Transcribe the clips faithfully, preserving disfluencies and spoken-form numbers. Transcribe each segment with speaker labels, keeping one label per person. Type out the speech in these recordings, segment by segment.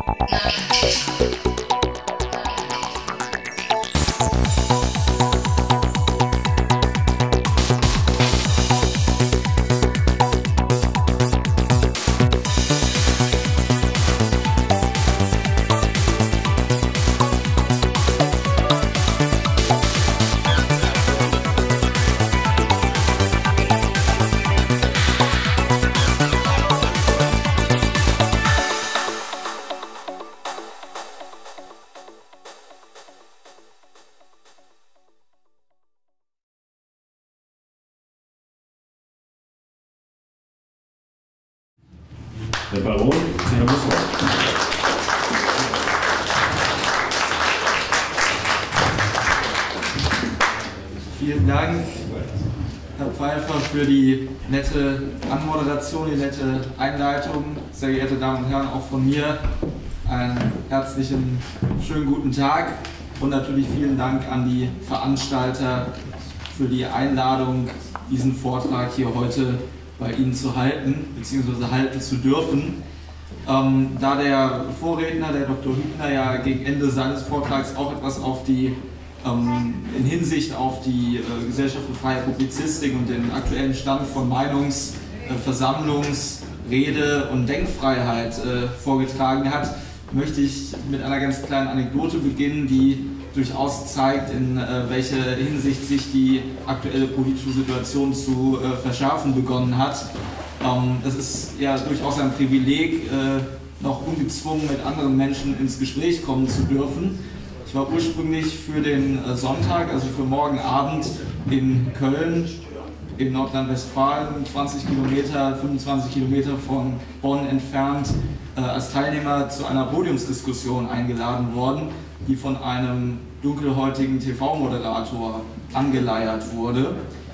Speaker 1: Der Baron, Herr Mussler.
Speaker 2: Vielen Dank, Herr Pfeiffer, für die nette Anmoderation, die nette Einleitung. Sehr geehrte Damen und Herren, auch von mir einen herzlichen, schönen guten Tag und natürlich vielen Dank an die Veranstalter für die Einladung, diesen Vortrag hier heute bei Ihnen zu halten, beziehungsweise halten zu dürfen. Ähm, da der Vorredner, der Doktor Hübner, ja gegen Ende seines Vortrags auch etwas auf die, ähm, in Hinsicht auf die äh, Gesellschaft für freie Publizistik und den aktuellen Stand von Meinungs-, äh, Versammlungs-, Rede- und Denkfreiheit äh, vorgetragen hat, möchte ich mit einer ganz kleinen Anekdote beginnen, die durchaus zeigt, in äh, welcher Hinsicht sich die aktuelle politische Situation zu äh, verschärfen begonnen hat. Ähm, das ist ja durchaus ein Privileg, äh, noch ungezwungen mit anderen Menschen ins Gespräch kommen zu dürfen. Ich war ursprünglich für den äh, Sonntag, also für morgen Abend in Köln, in Nordrhein-Westfalen, zwanzig Kilometer, fünfundzwanzig Kilometer von Bonn entfernt, äh, als Teilnehmer zu einer Podiumsdiskussion eingeladen worden, die von einem dunkelhäutigen T V-Moderator angeleiert wurde.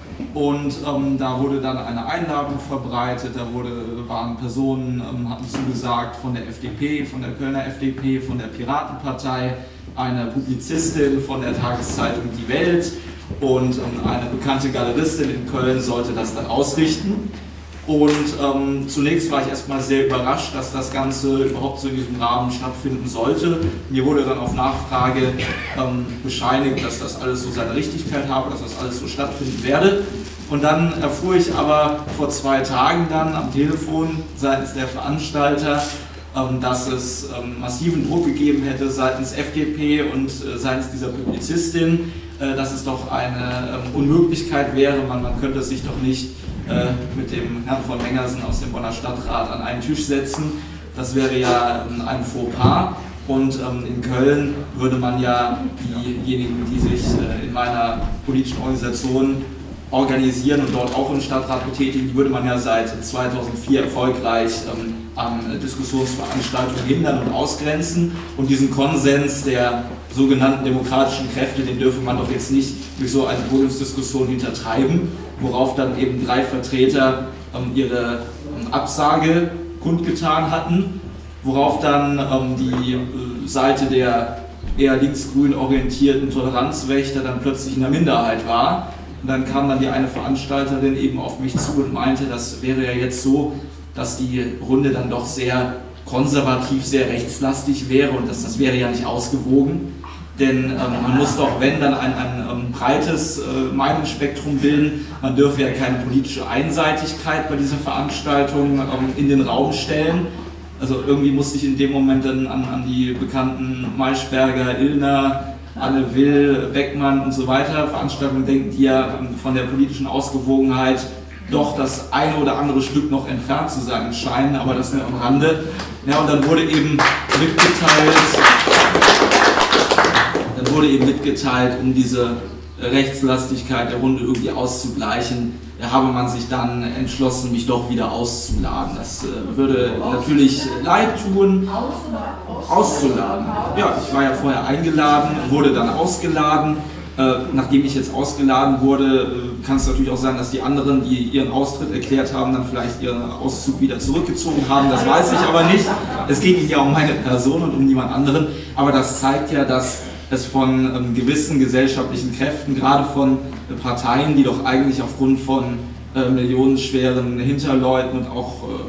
Speaker 2: Und ähm, da wurde dann eine Einladung verbreitet, da wurde, waren Personen, ähm, hatten zugesagt von der F D P, von der Kölner F D P, von der Piratenpartei, eine Publizistin von der Tageszeitung Die Welt und ähm, eine bekannte Galeristin in Köln sollte das dann ausrichten. Und ähm, zunächst war ich erstmal sehr überrascht, dass das Ganze überhaupt so in diesem Rahmen stattfinden sollte. Mir wurde dann auf Nachfrage ähm, bescheinigt, dass das alles so seine Richtigkeit habe, dass das alles so stattfinden werde. Und dann erfuhr ich aber vor zwei Tagen dann am Telefon seitens der Veranstalter, ähm, dass es ähm, massiven Druck gegeben hätte seitens F D P und äh, seitens dieser Publizistin, äh, dass es doch eine ähm, Unmöglichkeit wäre, man, man könnte es sich doch nicht mit dem Herrn von Mengersen aus dem Bonner Stadtrat an einen Tisch setzen. Das wäre ja ein Fauxpas. Und ähm, in Köln würde man ja diejenigen, die sich äh, in meiner politischen Organisation organisieren und dort auch im Stadtrat betätigen, die würde man ja seit zweitausendvier erfolgreich ähm, an Diskussionsveranstaltungen hindern und ausgrenzen. Und diesen Konsens der sogenannten demokratischen Kräfte, den dürfe man doch jetzt nicht durch so eine Podiumsdiskussion hintertreiben, worauf dann eben drei Vertreter ähm, ihre ähm, Absage kundgetan hatten, worauf dann ähm, die äh, Seite der eher linksgrün orientierten Toleranzwächter dann plötzlich in der Minderheit war. Und dann kam dann die eine Veranstalterin eben auf mich zu und meinte, das wäre ja jetzt so, dass die Runde dann doch sehr konservativ, sehr rechtslastig wäre und dass das wäre ja nicht ausgewogen. Denn ähm, man muss doch, wenn, dann ein, ein, ein breites äh, Meinungsspektrum bilden. Man dürfe ja keine politische Einseitigkeit bei dieser Veranstaltung ähm, in den Raum stellen. Also irgendwie musste ich in dem Moment dann an, an die bekannten Maischberger, Illner, Anne Will, Beckmann und so weiter Veranstaltungen denken, die ja ähm, von der politischen Ausgewogenheit doch das eine oder andere Stück noch entfernt zu sein scheinen, aber das nur am Rande. Ja, und dann wurde eben mitgeteilt, dann wurde eben mitgeteilt, um diese Rechtslastigkeit der Runde irgendwie auszugleichen, habe man sich dann entschlossen, mich doch wieder auszuladen. Das äh, würde natürlich leid tun, auszuladen. Ja, ich war ja vorher eingeladen, wurde dann ausgeladen. Äh, nachdem ich jetzt ausgeladen wurde, äh, kann es natürlich auch sein, dass die anderen, die ihren Austritt erklärt haben, dann vielleicht ihren Auszug wieder zurückgezogen haben. Das weiß ich aber nicht. Es ging ja um meine Person und um niemand anderen. Aber das zeigt ja, dass es von ähm, gewissen gesellschaftlichen Kräften, gerade von äh, Parteien, die doch eigentlich aufgrund von äh, millionenschweren Hinterleuten und auch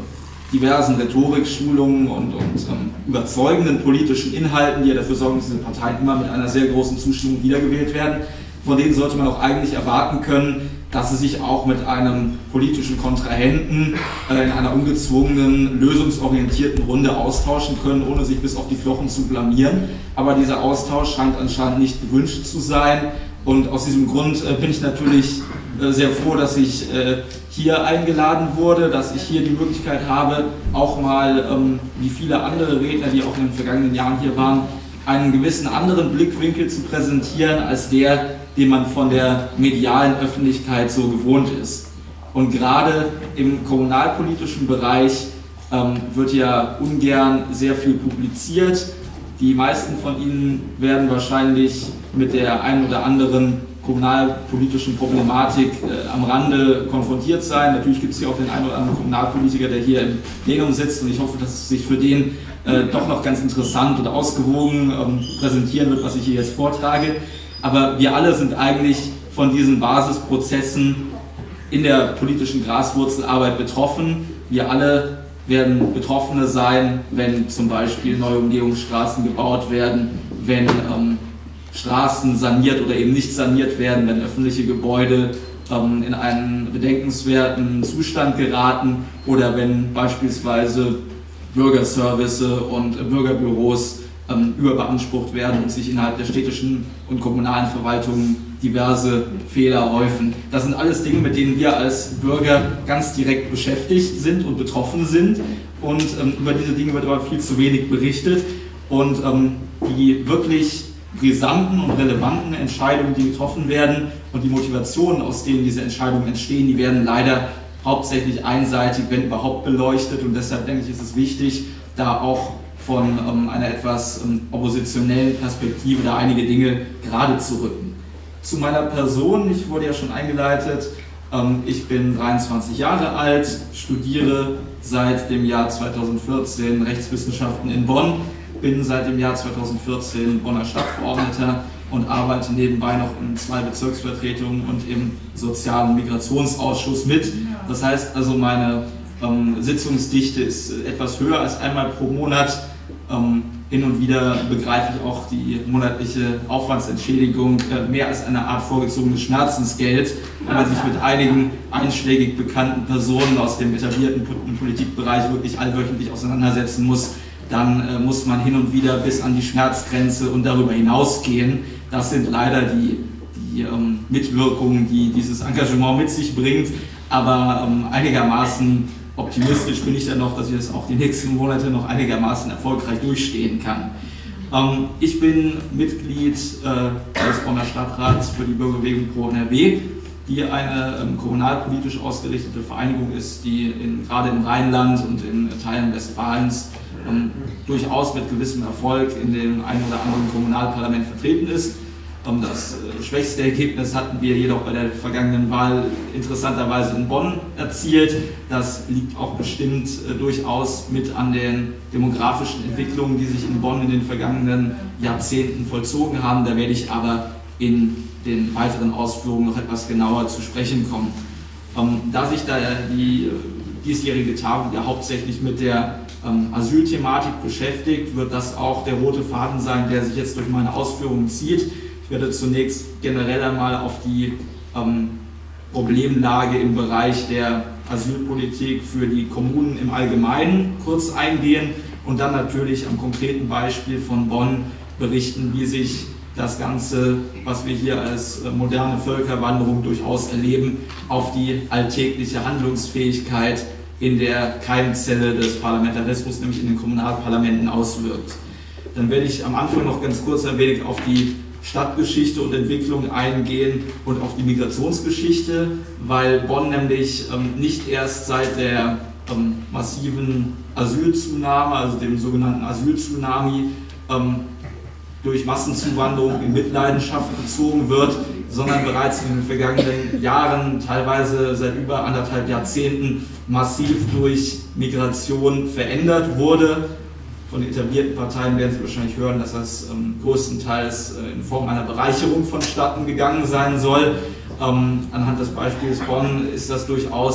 Speaker 2: diversen Rhetorikschulungen und, und ähm, überzeugenden politischen Inhalten, die ja dafür sorgen, dass diese Parteien immer mit einer sehr großen Zustimmung wiedergewählt werden. Von denen sollte man auch eigentlich erwarten können, dass sie sich auch mit einem politischen Kontrahenten äh, in einer ungezwungenen, lösungsorientierten Runde austauschen können, ohne sich bis auf die Knochen zu blamieren. Aber dieser Austausch scheint anscheinend nicht gewünscht zu sein. Und aus diesem Grund äh, bin ich natürlich äh, sehr froh, dass ich äh, hier eingeladen wurde, dass ich hier die Möglichkeit habe, auch mal, ähm, wie viele andere Redner, die auch in den vergangenen Jahren hier waren, einen gewissen anderen Blickwinkel zu präsentieren, als der, den man von der medialen Öffentlichkeit so gewohnt ist. Und gerade im kommunalpolitischen Bereich ähm, wird ja ungern sehr viel publiziert. Die meisten von Ihnen werden wahrscheinlich mit der einen oder anderen kommunalpolitischen Problematik äh, am Rande konfrontiert sein. Natürlich gibt es hier auch den einen oder anderen Kommunalpolitiker, der hier im Plenum sitzt, und ich hoffe, dass es sich für den äh, doch noch ganz interessant und ausgewogen ähm, präsentieren wird, was ich hier jetzt vortrage. Aber wir alle sind eigentlich von diesen Basisprozessen in der politischen Graswurzelarbeit betroffen. Wir alle werden Betroffene sein, wenn zum Beispiel neue Umgehungsstraßen gebaut werden, wenn ähm, Straßen saniert oder eben nicht saniert werden, wenn öffentliche Gebäude ähm, in einen bedenkenswerten Zustand geraten oder wenn beispielsweise Bürgerservice und Bürgerbüros ähm, überbeansprucht werden und sich innerhalb der städtischen und kommunalen Verwaltungen diverse Fehler häufen. Das sind alles Dinge, mit denen wir als Bürger ganz direkt beschäftigt sind und betroffen sind, und ähm, über diese Dinge wird aber viel zu wenig berichtet, und ähm, die wirklich brisanten und relevanten Entscheidungen, die getroffen werden, und die Motivationen, aus denen diese Entscheidungen entstehen, die werden leider hauptsächlich einseitig, wenn überhaupt, beleuchtet, und deshalb denke ich, ist es wichtig, da auch von ähm, einer etwas ähm, oppositionellen Perspektive da einige Dinge gerade zu rücken. Zu meiner Person, ich wurde ja schon eingeleitet, ähm, ich bin dreiundzwanzig Jahre alt, studiere seit dem Jahr zweitausendvierzehn Rechtswissenschaften in Bonn, bin seit dem Jahr zweitausendvierzehn Bonner Stadtverordneter und arbeite nebenbei noch in zwei Bezirksvertretungen und im Sozialen Migrationsausschuss mit. Das heißt also, meine ähm, Sitzungsdichte ist etwas höher als einmal pro Monat. Ähm, hin und wieder begreife ich auch die monatliche Aufwandsentschädigung äh, mehr als eine Art vorgezogenes Schmerzensgeld. Wenn man sich mit einigen einschlägig bekannten Personen aus dem etablierten Politikbereich wirklich allwöchentlich auseinandersetzen muss, dann äh, muss man hin und wieder bis an die Schmerzgrenze und darüber hinausgehen. Das sind leider die, die ähm, Mitwirkungen, die dieses Engagement mit sich bringt, aber ähm, einigermaßen optimistisch bin ich dann noch, dass ich das auch die nächsten Monate noch einigermaßen erfolgreich durchstehen kann. Ähm, ich bin Mitglied äh, des Bonner Stadtrats für die Bürgerbewegung Pro N R W, die eine ähm, kommunalpolitisch ausgerichtete Vereinigung ist, die in, gerade im Rheinland und in Teilen Westfalens ähm, durchaus mit gewissem Erfolg in dem einen oder anderen Kommunalparlament vertreten ist. Ähm, das äh, schwächste Ergebnis hatten wir jedoch bei der vergangenen Wahl interessanterweise in Bonn erzielt. Das liegt auch bestimmt äh, durchaus mit an den demografischen Entwicklungen, die sich in Bonn in den vergangenen Jahrzehnten vollzogen haben. Da werde ich aber in den weiteren Ausführungen noch etwas genauer zu sprechen kommen. Ähm, da sich da die äh, diesjährige Tagung ja hauptsächlich mit der ähm, Asylthematik beschäftigt, wird das auch der rote Faden sein, der sich jetzt durch meine Ausführungen zieht. Ich werde zunächst generell einmal auf die ähm, Problemlage im Bereich der Asylpolitik für die Kommunen im Allgemeinen kurz eingehen und dann natürlich am konkreten Beispiel von Bonn berichten, wie sich das Ganze, was wir hier als moderne Völkerwanderung durchaus erleben, auf die alltägliche Handlungsfähigkeit in der Keimzelle des Parlamentarismus, nämlich in den Kommunalparlamenten, auswirkt. Dann werde ich am Anfang noch ganz kurz ein wenig auf die Stadtgeschichte und Entwicklung eingehen und auf die Migrationsgeschichte, weil Bonn nämlich ähm, nicht erst seit der ähm, massiven Asylzunahme, also dem sogenannten Asyltsunami, ähm, durch Massenzuwanderung in Mitleidenschaft gezogen wird, sondern bereits in den vergangenen Jahren, teilweise seit über anderthalb Jahrzehnten, massiv durch Migration verändert wurde. Von den etablierten Parteien werden Sie wahrscheinlich hören, dass das ähm, größtenteils äh, in Form einer Bereicherung vonstatten gegangen sein soll. Ähm, anhand des Beispiels Bonn ist das durchaus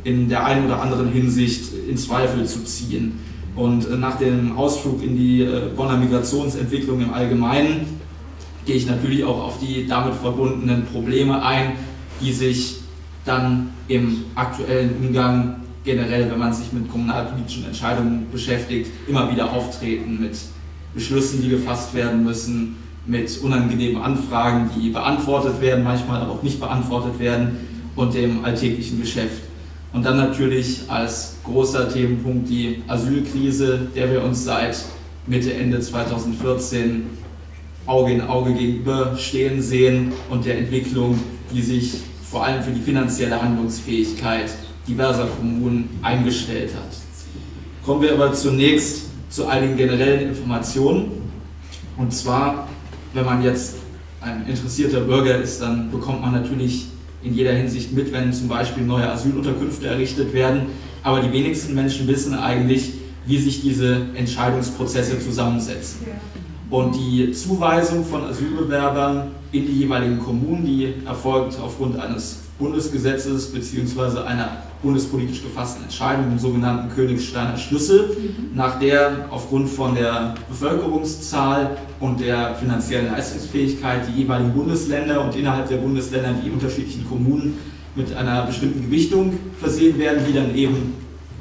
Speaker 2: in der einen oder anderen Hinsicht in Zweifel zu ziehen. Und nach dem Ausflug in die Bonner Migrationsentwicklung im Allgemeinen gehe ich natürlich auch auf die damit verbundenen Probleme ein, die sich dann im aktuellen Umgang generell, wenn man sich mit kommunalpolitischen Entscheidungen beschäftigt, immer wieder auftreten mit Beschlüssen, die gefasst werden müssen, mit unangenehmen Anfragen, die beantwortet werden, manchmal aber auch nicht beantwortet werden und dem alltäglichen Geschäft. Und dann natürlich als großer Themenpunkt die Asylkrise, der wir uns seit Mitte, Ende zweitausendvierzehn Auge in Auge gegenüberstehen sehen und der Entwicklung, die sich vor allem für die finanzielle Handlungsfähigkeit diverser Kommunen eingestellt hat. Kommen wir aber zunächst zu einigen generellen Informationen. Und zwar, wenn man jetzt ein interessierter Bürger ist, dann bekommt man natürlich in jeder Hinsicht mit, wenn zum Beispiel neue Asylunterkünfte errichtet werden. Aber die wenigsten Menschen wissen eigentlich, wie sich diese Entscheidungsprozesse zusammensetzen. Und die Zuweisung von Asylbewerbern in die jeweiligen Kommunen, die erfolgt aufgrund eines Bundesgesetzes bzw. einer bundespolitisch gefassten Entscheidung, dem sogenannten Königsteiner Schlüssel, nach der aufgrund von der Bevölkerungszahl und der finanziellen Leistungsfähigkeit die jeweiligen Bundesländer und innerhalb der Bundesländer die unterschiedlichen Kommunen mit einer bestimmten Gewichtung versehen werden, die dann eben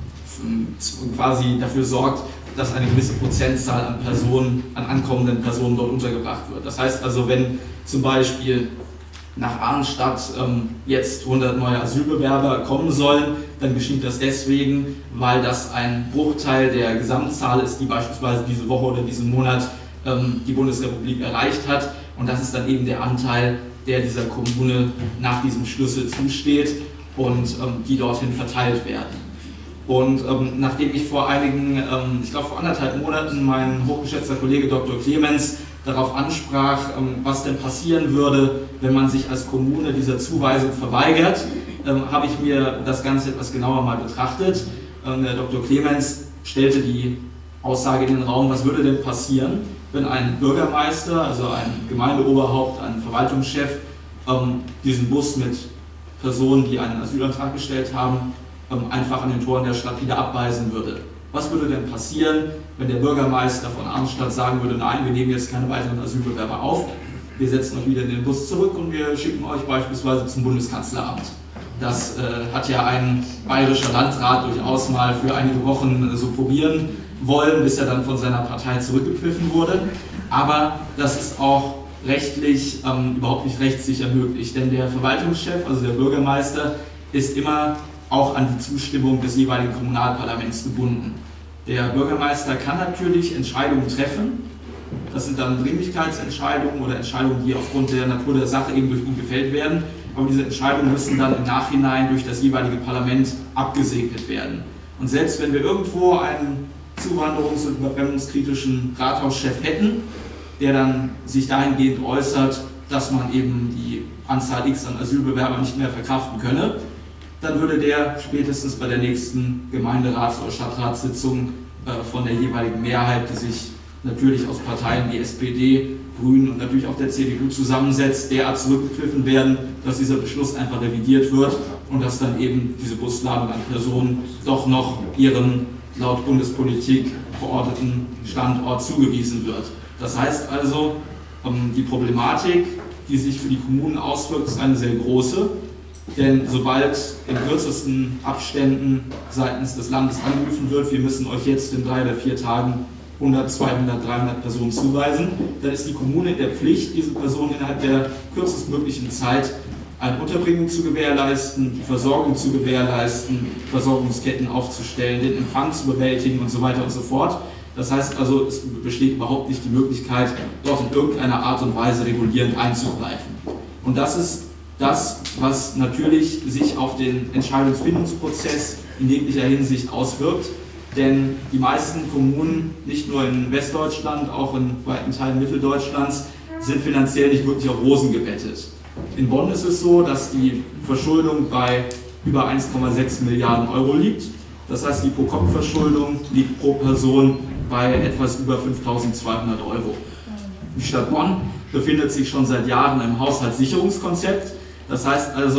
Speaker 2: quasi dafür sorgt, dass eine gewisse Prozentzahl an Personen, an ankommenden Personen dort untergebracht wird. Das heißt also, wenn zum Beispiel nach Arnstadt ähm, jetzt hundert neue Asylbewerber kommen sollen, dann geschieht das deswegen, weil das ein Bruchteil der Gesamtzahl ist, die beispielsweise diese Woche oder diesen Monat ähm, die Bundesrepublik erreicht hat. Und das ist dann eben der Anteil, der dieser Kommune nach diesem Schlüssel zusteht und ähm, die dorthin verteilt werden. Und ähm, nachdem ich vor einigen, ähm, ich glaube vor anderthalb Monaten, mein hochgeschätzter Kollege Doktor Clemens darauf ansprach, ähm, was denn passieren würde, wenn man sich als Kommune dieser Zuweisung verweigert, ähm, habe ich mir das Ganze etwas genauer mal betrachtet. Ähm, der Doktor Clemens stellte die Aussage in den Raum, was würde denn passieren, wenn ein Bürgermeister, also ein Gemeindeoberhaupt, ein Verwaltungschef, ähm, diesen Bus mit Personen, die einen Asylantrag gestellt haben, einfach an den Toren der Stadt wieder abweisen würde. Was würde denn passieren, wenn der Bürgermeister von Arnstadt sagen würde, nein, wir nehmen jetzt keine weiteren Asylbewerber auf, wir setzen euch wieder in den Bus zurück und wir schicken euch beispielsweise zum Bundeskanzleramt. Das äh, hat ja ein bayerischer Landrat durchaus mal für einige Wochen äh, so probieren wollen, bis er dann von seiner Partei zurückgepfiffen wurde. Aber das ist auch rechtlich ähm, überhaupt nicht rechtssicher möglich, denn der Verwaltungschef, also der Bürgermeister, ist immer auch an die Zustimmung des jeweiligen Kommunalparlaments gebunden. Der Bürgermeister kann natürlich Entscheidungen treffen, das sind dann Dringlichkeitsentscheidungen oder Entscheidungen, die aufgrund der Natur der Sache eben durch ihn gefällt werden, aber diese Entscheidungen müssen dann im Nachhinein durch das jeweilige Parlament abgesegnet werden. Und selbst wenn wir irgendwo einen zuwanderungs- und überbrennungskritischen Rathauschef hätten, der dann sich dahingehend äußert, dass man eben die Anzahl X an Asylbewerbern nicht mehr verkraften könne, dann würde der spätestens bei der nächsten Gemeinderats- oder Stadtratssitzung äh, von der jeweiligen Mehrheit, die sich natürlich aus Parteien wie S P D, Grünen und natürlich auch der C D U zusammensetzt, derart zurückgepfiffen werden, dass dieser Beschluss einfach revidiert wird und dass dann eben diese Busladung an Personen doch noch ihrem laut Bundespolitik verorteten Standort zugewiesen wird. Das heißt also, ähm, die Problematik, die sich für die Kommunen auswirkt, ist eine sehr große. Denn sobald in kürzesten Abständen seitens des Landes angerufen wird, wir müssen euch jetzt in drei oder vier Tagen hundert, zweihundert, dreihundert Personen zuweisen, dann ist die Kommune in der Pflicht, diese Personen innerhalb der kürzestmöglichen Zeit eine Unterbringung zu gewährleisten, die Versorgung zu gewährleisten, Versorgungsketten aufzustellen, den Empfang zu bewältigen und so weiter und so fort. Das heißt also, es besteht überhaupt nicht die Möglichkeit, dort in irgendeiner Art und Weise regulierend einzugreifen. Und das ist das, was natürlich sich auf den Entscheidungsfindungsprozess in jeglicher Hinsicht auswirkt, denn die meisten Kommunen, nicht nur in Westdeutschland, auch in weiten Teilen Mitteldeutschlands, sind finanziell nicht wirklich auf Rosen gebettet. In Bonn ist es so, dass die Verschuldung bei über eins Komma sechs Milliarden Euro liegt. Das heißt, die Pro-Kopf-Verschuldung liegt pro Person bei etwas über fünftausendzweihundert Euro. Die Stadt Bonn befindet sich schon seit Jahren im Haushaltssicherungskonzept. Das heißt also,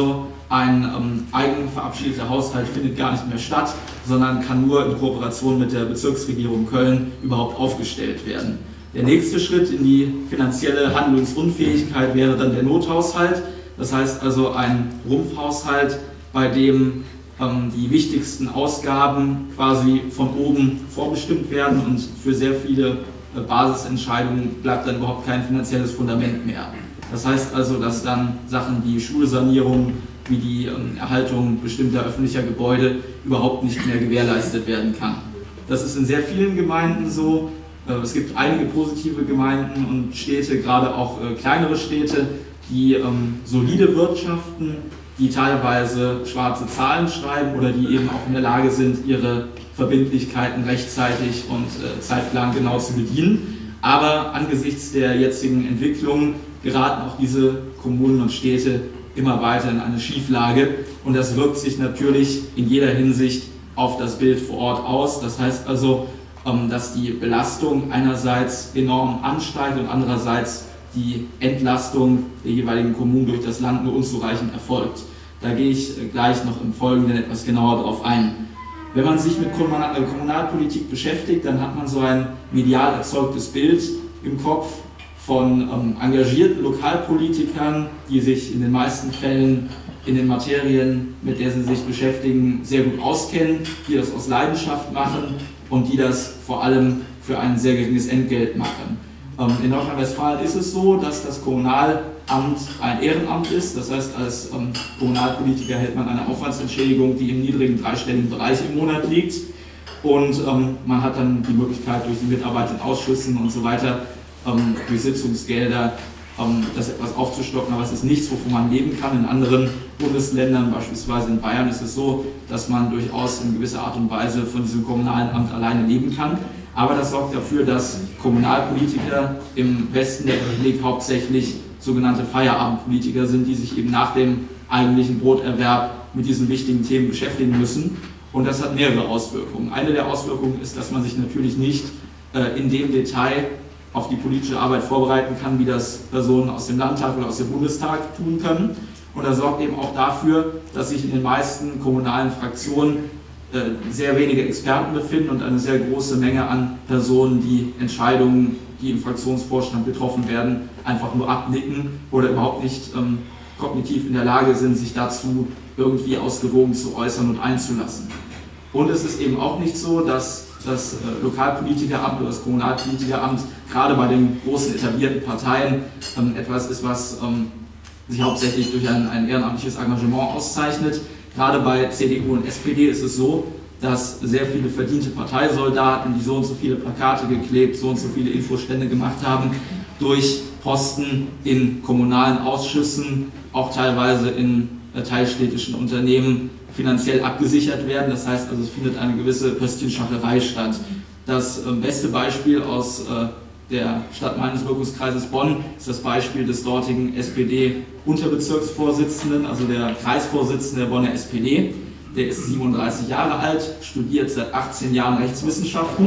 Speaker 2: ein ähm, eigen verabschiedeter Haushalt findet gar nicht mehr statt, sondern kann nur in Kooperation mit der Bezirksregierung Köln überhaupt aufgestellt werden. Der nächste Schritt in die finanzielle Handlungsunfähigkeit wäre dann der Nothaushalt. Das heißt also ein Rumpfhaushalt, bei dem ähm, die wichtigsten Ausgaben quasi von oben vorbestimmt werden und für sehr viele äh, Basisentscheidungen bleibt dann überhaupt kein finanzielles Fundament mehr. Das heißt also, dass dann Sachen wie Schulsanierung, wie die ähm, Erhaltung bestimmter öffentlicher Gebäude überhaupt nicht mehr gewährleistet werden kann. Das ist in sehr vielen Gemeinden so. Äh, es gibt einige positive Gemeinden und Städte, gerade auch äh, kleinere Städte, die ähm, solide wirtschaften, die teilweise schwarze Zahlen schreiben oder die eben auch in der Lage sind, ihre Verbindlichkeiten rechtzeitig und äh, zeitplangenau zu bedienen. Aber angesichts der jetzigen Entwicklung geraten auch diese Kommunen und Städte immer weiter in eine Schieflage und das wirkt sich natürlich in jeder Hinsicht auf das Bild vor Ort aus. Das heißt also, dass die Belastung einerseits enorm ansteigt und andererseits die Entlastung der jeweiligen Kommunen durch das Land nur unzureichend erfolgt. Da gehe ich gleich noch im Folgenden etwas genauer darauf ein. Wenn man sich mit Kommunalpolitik beschäftigt, dann hat man so ein medial erzeugtes Bild im Kopf von ähm, engagierten Lokalpolitikern, die sich in den meisten Fällen in den Materien, mit der sie sich beschäftigen, sehr gut auskennen, die das aus Leidenschaft machen und die das vor allem für ein sehr geringes Entgelt machen. Ähm, in Nordrhein-Westfalen ist es so, dass das Kommunalamt ein Ehrenamt ist, das heißt, als ähm, Kommunalpolitiker hält man eine Aufwandsentschädigung, die im niedrigen dreistelligen Bereich im Monat liegt und ähm, man hat dann die Möglichkeit, durch die Mitarbeit in Ausschüssen und so weiter, Ähm, durch Sitzungsgelder ähm, das etwas aufzustocken, aber es ist nichts, wovon man leben kann. In anderen Bundesländern, beispielsweise in Bayern, ist es so, dass man durchaus in gewisser Art und Weise von diesem kommunalen Amt alleine leben kann. Aber das sorgt dafür, dass Kommunalpolitiker im Westen der Republik hauptsächlich sogenannte Feierabendpolitiker sind, die sich eben nach dem eigentlichen Broterwerb mit diesen wichtigen Themen beschäftigen müssen. Und das hat mehrere Auswirkungen. Eine der Auswirkungen ist, dass man sich natürlich nicht äh, in dem Detail auf die politische Arbeit vorbereiten kann, wie das Personen aus dem Landtag oder aus dem Bundestag tun können. Und das sorgt eben auch dafür, dass sich in den meisten kommunalen Fraktionen äh, sehr wenige Experten befinden und eine sehr große Menge an Personen, die Entscheidungen, die im Fraktionsvorstand getroffen werden, einfach nur abnicken oder überhaupt nicht ähm, kognitiv in der Lage sind, sich dazu irgendwie ausgewogen zu äußern und einzulassen. Und es ist eben auch nicht so, dass das äh, Lokalpolitikeramt oder das Kommunalpolitikeramt gerade bei den großen etablierten Parteien ähm, etwas ist, was ähm, sich hauptsächlich durch ein, ein ehrenamtliches Engagement auszeichnet. Gerade bei C D U und S P D ist es so, dass sehr viele verdiente Parteisoldaten, die so und so viele Plakate geklebt, so und so viele Infostände gemacht haben, durch Posten in kommunalen Ausschüssen, auch teilweise in äh, teilstädtischen Unternehmen, finanziell abgesichert werden. Das heißt also, es findet eine gewisse Pöstchenschacherei statt. Das äh, beste Beispiel aus äh, der Stadt meines Wirkungskreises Bonn ist das Beispiel des dortigen S P D-Unterbezirksvorsitzenden, also der Kreisvorsitzende der Bonner S P D. Der ist siebenunddreißig Jahre alt, studiert seit achtzehn Jahren Rechtswissenschaften,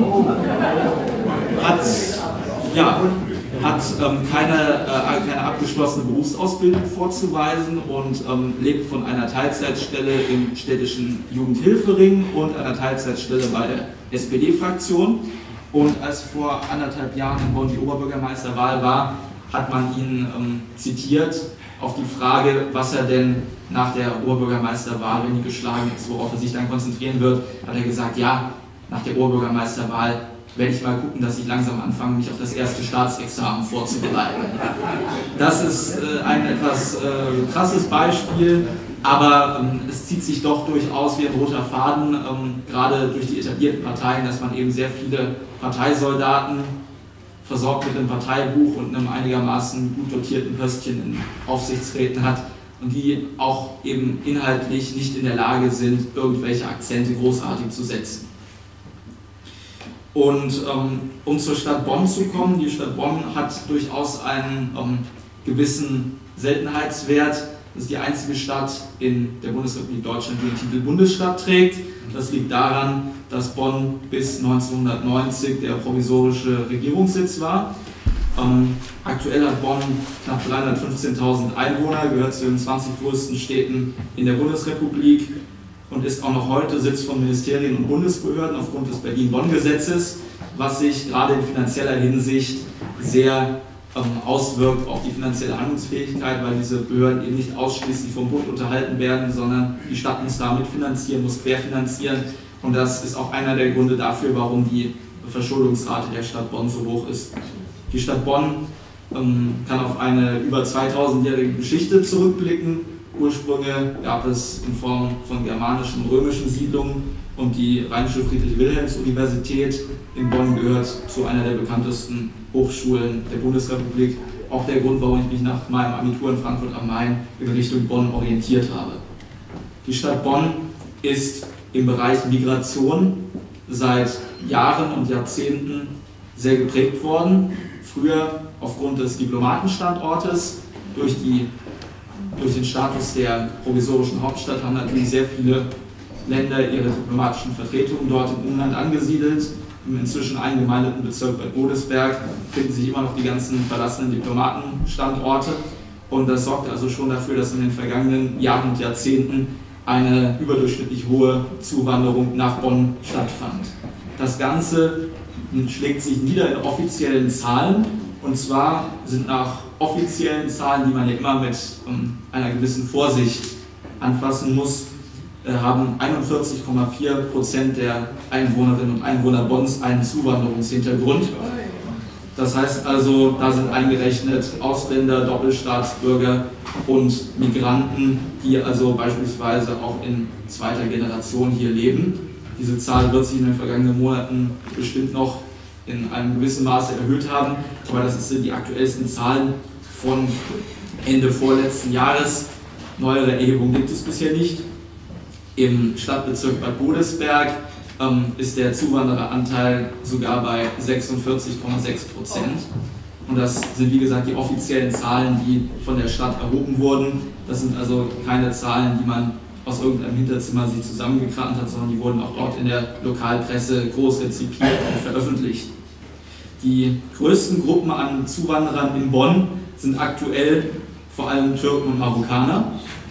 Speaker 2: hat, ja, hat ähm, keine, äh, keine abgeschlossene Berufsausbildung vorzuweisen und ähm, lebt von einer Teilzeitstelle im städtischen Jugendhilfering und einer Teilzeitstelle bei der S P D-Fraktion. Und als vor anderthalb Jahren in Bonn die Oberbürgermeisterwahl war, hat man ihn ähm, zitiert auf die Frage, was er denn nach der Oberbürgermeisterwahl, wenn die geschlagen ist, worauf er sich dann konzentrieren wird, hat er gesagt, ja, nach der Oberbürgermeisterwahl werde ich mal gucken, dass ich langsam anfange, mich auf das erste Staatsexamen vorzubereiten. Das ist äh, ein etwas äh, krasses Beispiel, aber ähm, es zieht sich doch durchaus wie ein roter Faden, ähm, gerade durch die etablierten Parteien, dass man eben sehr viele Parteisoldaten versorgt mit einem Parteibuch und einem einigermaßen gut dotierten Pöstchen in Aufsichtsräten hat und die auch eben inhaltlich nicht in der Lage sind, irgendwelche Akzente großartig zu setzen. Und ähm, um zur Stadt Bonn zu kommen, die Stadt Bonn hat durchaus einen ähm, gewissen Seltenheitswert. Das ist die einzige Stadt in der Bundesrepublik Deutschland, die den Titel Bundesstadt trägt. Das liegt daran, dass Bonn bis neunzehnhundertneunzig der provisorische Regierungssitz war. Ähm, aktuell hat Bonn knapp dreihundertfünfzehntausend Einwohner, gehört zu den zwanzig größten Städten in der Bundesrepublik und ist auch noch heute Sitz von Ministerien und Bundesbehörden aufgrund des Berlin-Bonn-Gesetzes, was sich gerade in finanzieller Hinsicht sehr ähm, auswirkt auf die finanzielle Handlungsfähigkeit, weil diese Behörden eben nicht ausschließlich vom Bund unterhalten werden, sondern die Stadt muss damit finanzieren, muss querfinanzieren, und das ist auch einer der Gründe dafür, warum die Verschuldungsrate der Stadt Bonn so hoch ist. Die Stadt Bonn ähm, kann auf eine über zweitausendjährige Geschichte zurückblicken. Ursprünge gab es in Form von germanischen und römischen Siedlungen, und die Rheinische Friedrich-Wilhelms-Universität in Bonn gehört zu einer der bekanntesten Hochschulen der Bundesrepublik. Auch der Grund, warum ich mich nach meinem Abitur in Frankfurt am Main in Richtung Bonn orientiert habe. Die Stadt Bonn ist im Bereich Migration seit Jahren und Jahrzehnten sehr geprägt worden. Früher aufgrund des Diplomatenstandortes, durch, die, durch den Status der provisorischen Hauptstadt haben natürlich sehr viele Länder ihre diplomatischen Vertretungen dort im Umland angesiedelt. Im inzwischen eingemeindeten Bezirk Bad Godesberg finden sich immer noch die ganzen verlassenen Diplomatenstandorte, und das sorgte also schon dafür, dass in den vergangenen Jahren und Jahrzehnten eine überdurchschnittlich hohe Zuwanderung nach Bonn stattfand. Das Ganze schlägt sich nieder in offiziellen Zahlen, und zwar sind nach offiziellen Zahlen, die man ja immer mit um, einer gewissen Vorsicht anfassen muss, äh, haben einundvierzig Komma vier Prozent der Einwohnerinnen und Einwohner Bonns einen Zuwanderungshintergrund. Das heißt also, da sind eingerechnet Ausländer, Doppelstaatsbürger und Migranten, die also beispielsweise auch in zweiter Generation hier leben. Diese Zahl wird sich in den vergangenen Monaten bestimmt noch in einem gewissen Maße erhöht haben, aber das sind die aktuellsten Zahlen von Ende vorletzten Jahres. Neuere Erhebungen gibt es bisher nicht. Im Stadtbezirk Bad Godesberg ähm, ist der Zuwandereranteil sogar bei sechsundvierzig Komma sechs Prozent. Und das sind, wie gesagt, die offiziellen Zahlen, die von der Stadt erhoben wurden. Das sind also keine Zahlen, die man aus irgendeinem Hinterzimmer sich zusammengekramt hat, sondern die wurden auch dort in der Lokalpresse groß rezipiert und veröffentlicht. Die größten Gruppen an Zuwanderern in Bonn sind aktuell vor allem Türken und Marokkaner.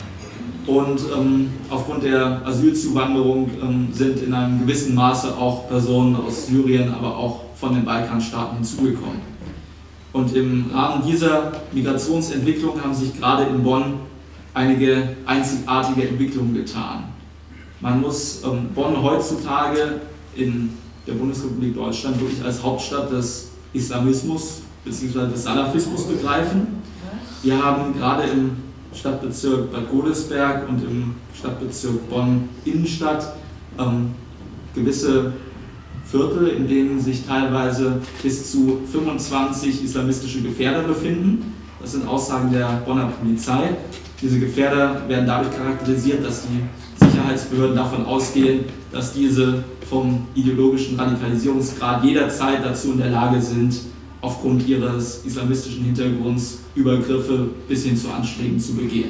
Speaker 2: Und ähm, aufgrund der Asylzuwanderung ähm, sind in einem gewissen Maße auch Personen aus Syrien, aber auch von den Balkanstaaten hinzugekommen. Und im Rahmen dieser Migrationsentwicklung haben sich gerade in Bonn einige einzigartige Entwicklungen getan. Man muss ähm, Bonn heutzutage in der Bundesrepublik Deutschland wirklich als Hauptstadt des Islamismus bzw. des Salafismus begreifen. Wir haben gerade im Stadtbezirk Bad Godesberg und im Stadtbezirk Bonn Innenstadt ähm, gewisse Viertel, in denen sich teilweise bis zu fünfundzwanzig islamistische Gefährder befinden. Das sind Aussagen der Bonner Polizei. Diese Gefährder werden dadurch charakterisiert, dass die Sicherheitsbehörden davon ausgehen, dass diese vom ideologischen Radikalisierungsgrad jederzeit dazu in der Lage sind, aufgrund ihres islamistischen Hintergrunds Übergriffe bis hin zu Anschlägen zu begehen.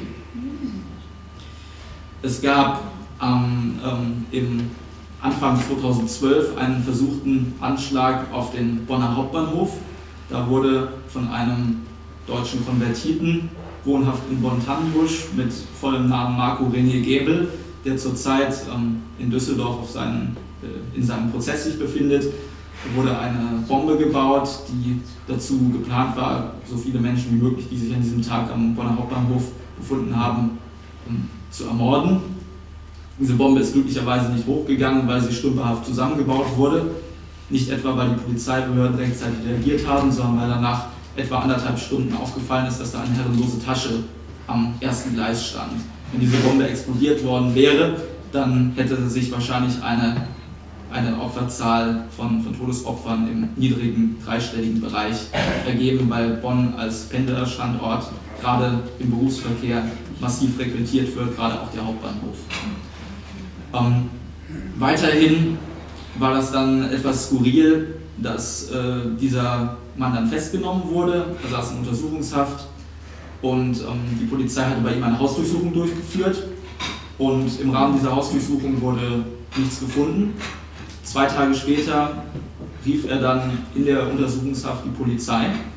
Speaker 2: Es gab ähm, ähm, im Anfang zweitausendzwölf einen versuchten Anschlag auf den Bonner Hauptbahnhof. Da wurde von einem deutschen Konvertiten, wohnhaft in Bonn-Tannenbusch, mit vollem Namen Marco Renier Gebel, der zurzeit ähm, in Düsseldorf auf seinen, äh, in seinem Prozess sich befindet, wurde eine Bombe gebaut, die dazu geplant war, so viele Menschen wie möglich, die sich an diesem Tag am Bonner Hauptbahnhof befunden haben, um, zu ermorden. Diese Bombe ist glücklicherweise nicht hochgegangen, weil sie stümperhaft zusammengebaut wurde. Nicht etwa, weil die Polizeibehörden rechtzeitig reagiert haben, sondern weil danach etwa anderthalb Stunden aufgefallen ist, dass da eine herrenlose Tasche am ersten Gleis stand. Wenn diese Bombe explodiert worden wäre, dann hätte sich wahrscheinlich eine, eine Opferzahl von, von Todesopfern im niedrigen dreistelligen Bereich ergeben, weil Bonn als Pendlerstandort gerade im Berufsverkehr massiv frequentiert wird, gerade auch der Hauptbahnhof. Ähm, weiterhin war das dann etwas skurril, dass äh, dieser Mann dann festgenommen wurde. Er saß in Untersuchungshaft und ähm, die Polizei hatte bei ihm eine Hausdurchsuchung durchgeführt, und im Rahmen dieser Hausdurchsuchung wurde nichts gefunden. Zwei Tage später rief er dann in der Untersuchungshaft die Polizei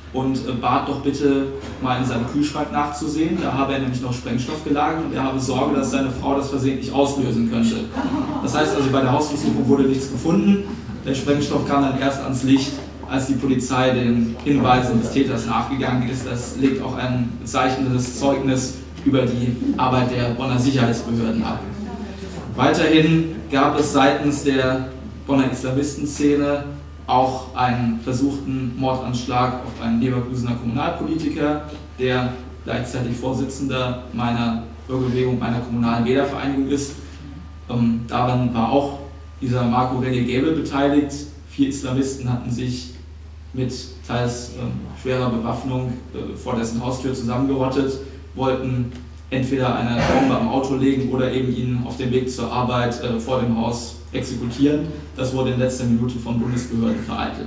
Speaker 2: und bat doch bitte mal in seinem Kühlschrank nachzusehen. Da habe er nämlich noch Sprengstoff gelagert und er habe Sorge, dass seine Frau das versehentlich auslösen könnte. Das heißt also, bei der Hausdurchsuchung wurde nichts gefunden. Der Sprengstoff kam dann erst ans Licht, als die Polizei den Hinweisen des Täters nachgegangen ist. Das legt auch ein bezeichnendes Zeugnis über die Arbeit der Bonner Sicherheitsbehörden ab. Weiterhin gab es seitens der Bonner Islamistenszene auch einen versuchten Mordanschlag auf einen Leverkusener Kommunalpolitiker, der gleichzeitig Vorsitzender meiner Bürgerbewegung, meiner kommunalen Wählervereinigung ist. Ähm, daran war auch dieser Marco Rene-Gäbel beteiligt. Vier Islamisten hatten sich mit teils ähm, schwerer Bewaffnung äh, vor dessen Haustür zusammengerottet, wollten entweder eine Bombe am Auto legen oder eben ihn auf dem Weg zur Arbeit äh, vor dem Haus exekutieren. Das wurde in letzter Minute von Bundesbehörden vereitelt.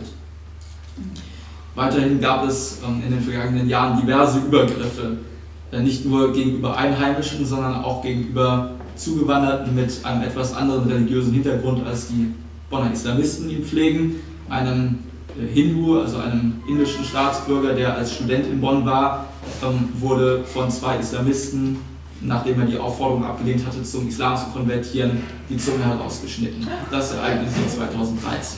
Speaker 2: Weiterhin gab es ähm, in den vergangenen Jahren diverse Übergriffe, äh, nicht nur gegenüber Einheimischen, sondern auch gegenüber Zugewanderten mit einem etwas anderen religiösen Hintergrund, als die Bonner Islamisten ihn pflegen. Einem äh, Hindu, also einem indischen Staatsbürger, der als Student in Bonn war, ähm, wurde von zwei Islamisten, nachdem er die Aufforderung abgelehnt hatte, zum Islam zu konvertieren, die Zunge herausgeschnitten. Das ereignete sich zweitausenddreizehn.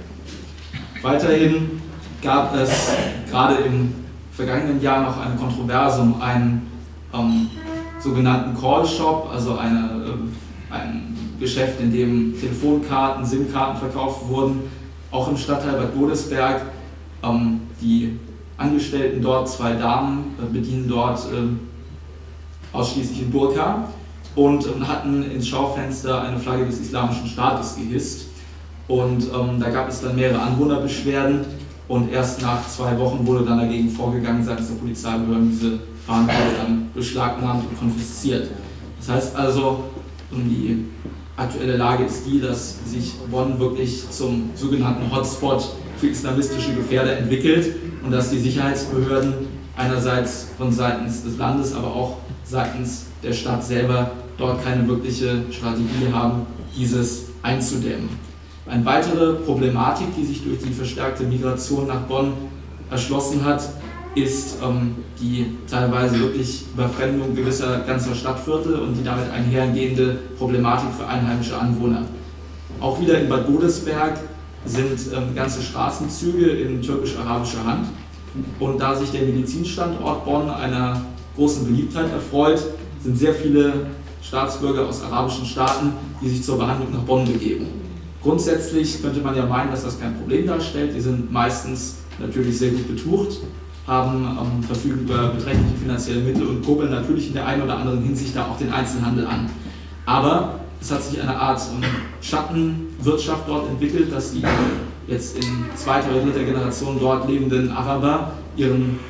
Speaker 2: Weiterhin gab es gerade im vergangenen Jahr noch eine Kontroverse um einen ähm, sogenannten Call-Shop, also eine, äh, ein Geschäft, in dem Telefonkarten, SIM-Karten verkauft wurden, auch im Stadtteil Bad Godesberg. Ähm, die Angestellten dort, zwei Damen, äh, bedienen dort äh, ausschließlich in Burka und ähm, hatten ins Schaufenster eine Flagge des Islamischen Staates gehisst. Und ähm, da gab es dann mehrere Anwohnerbeschwerden und erst nach zwei Wochen wurde dann dagegen vorgegangen seitens der Polizeibehörden. Diese Fahnen wurde dann beschlagnahmt und konfisziert. Das heißt also, die aktuelle Lage ist die, dass sich Bonn wirklich zum sogenannten Hotspot für islamistische Gefährder entwickelt und dass die Sicherheitsbehörden einerseits von seitens des Landes, aber auch seitens der Stadt selber dort keine wirkliche Strategie haben, dieses einzudämmen. Eine weitere Problematik, die sich durch die verstärkte Migration nach Bonn erschlossen hat, ist ähm, die teilweise wirklich Überfremdung gewisser ganzer Stadtviertel und die damit einhergehende Problematik für einheimische Anwohner. Auch wieder in Bad Godesberg sind ähm, ganze Straßenzüge in türkisch-arabischer Hand. Und da sich der Medizinstandort Bonn einer großen Beliebtheit erfreut, sind sehr viele Staatsbürger aus arabischen Staaten, die sich zur Behandlung nach Bonn begeben. Grundsätzlich könnte man ja meinen, dass das kein Problem darstellt. Die sind meistens natürlich sehr gut betucht, haben ähm, verfügen über beträchtliche finanzielle Mittel und kurbeln natürlich in der einen oder anderen Hinsicht da auch den Einzelhandel an. Aber es hat sich eine Art ähm, Schattenwirtschaft dort entwickelt, dass die jetzt in zweiter oder dritter Generation dort lebenden Araber ihren,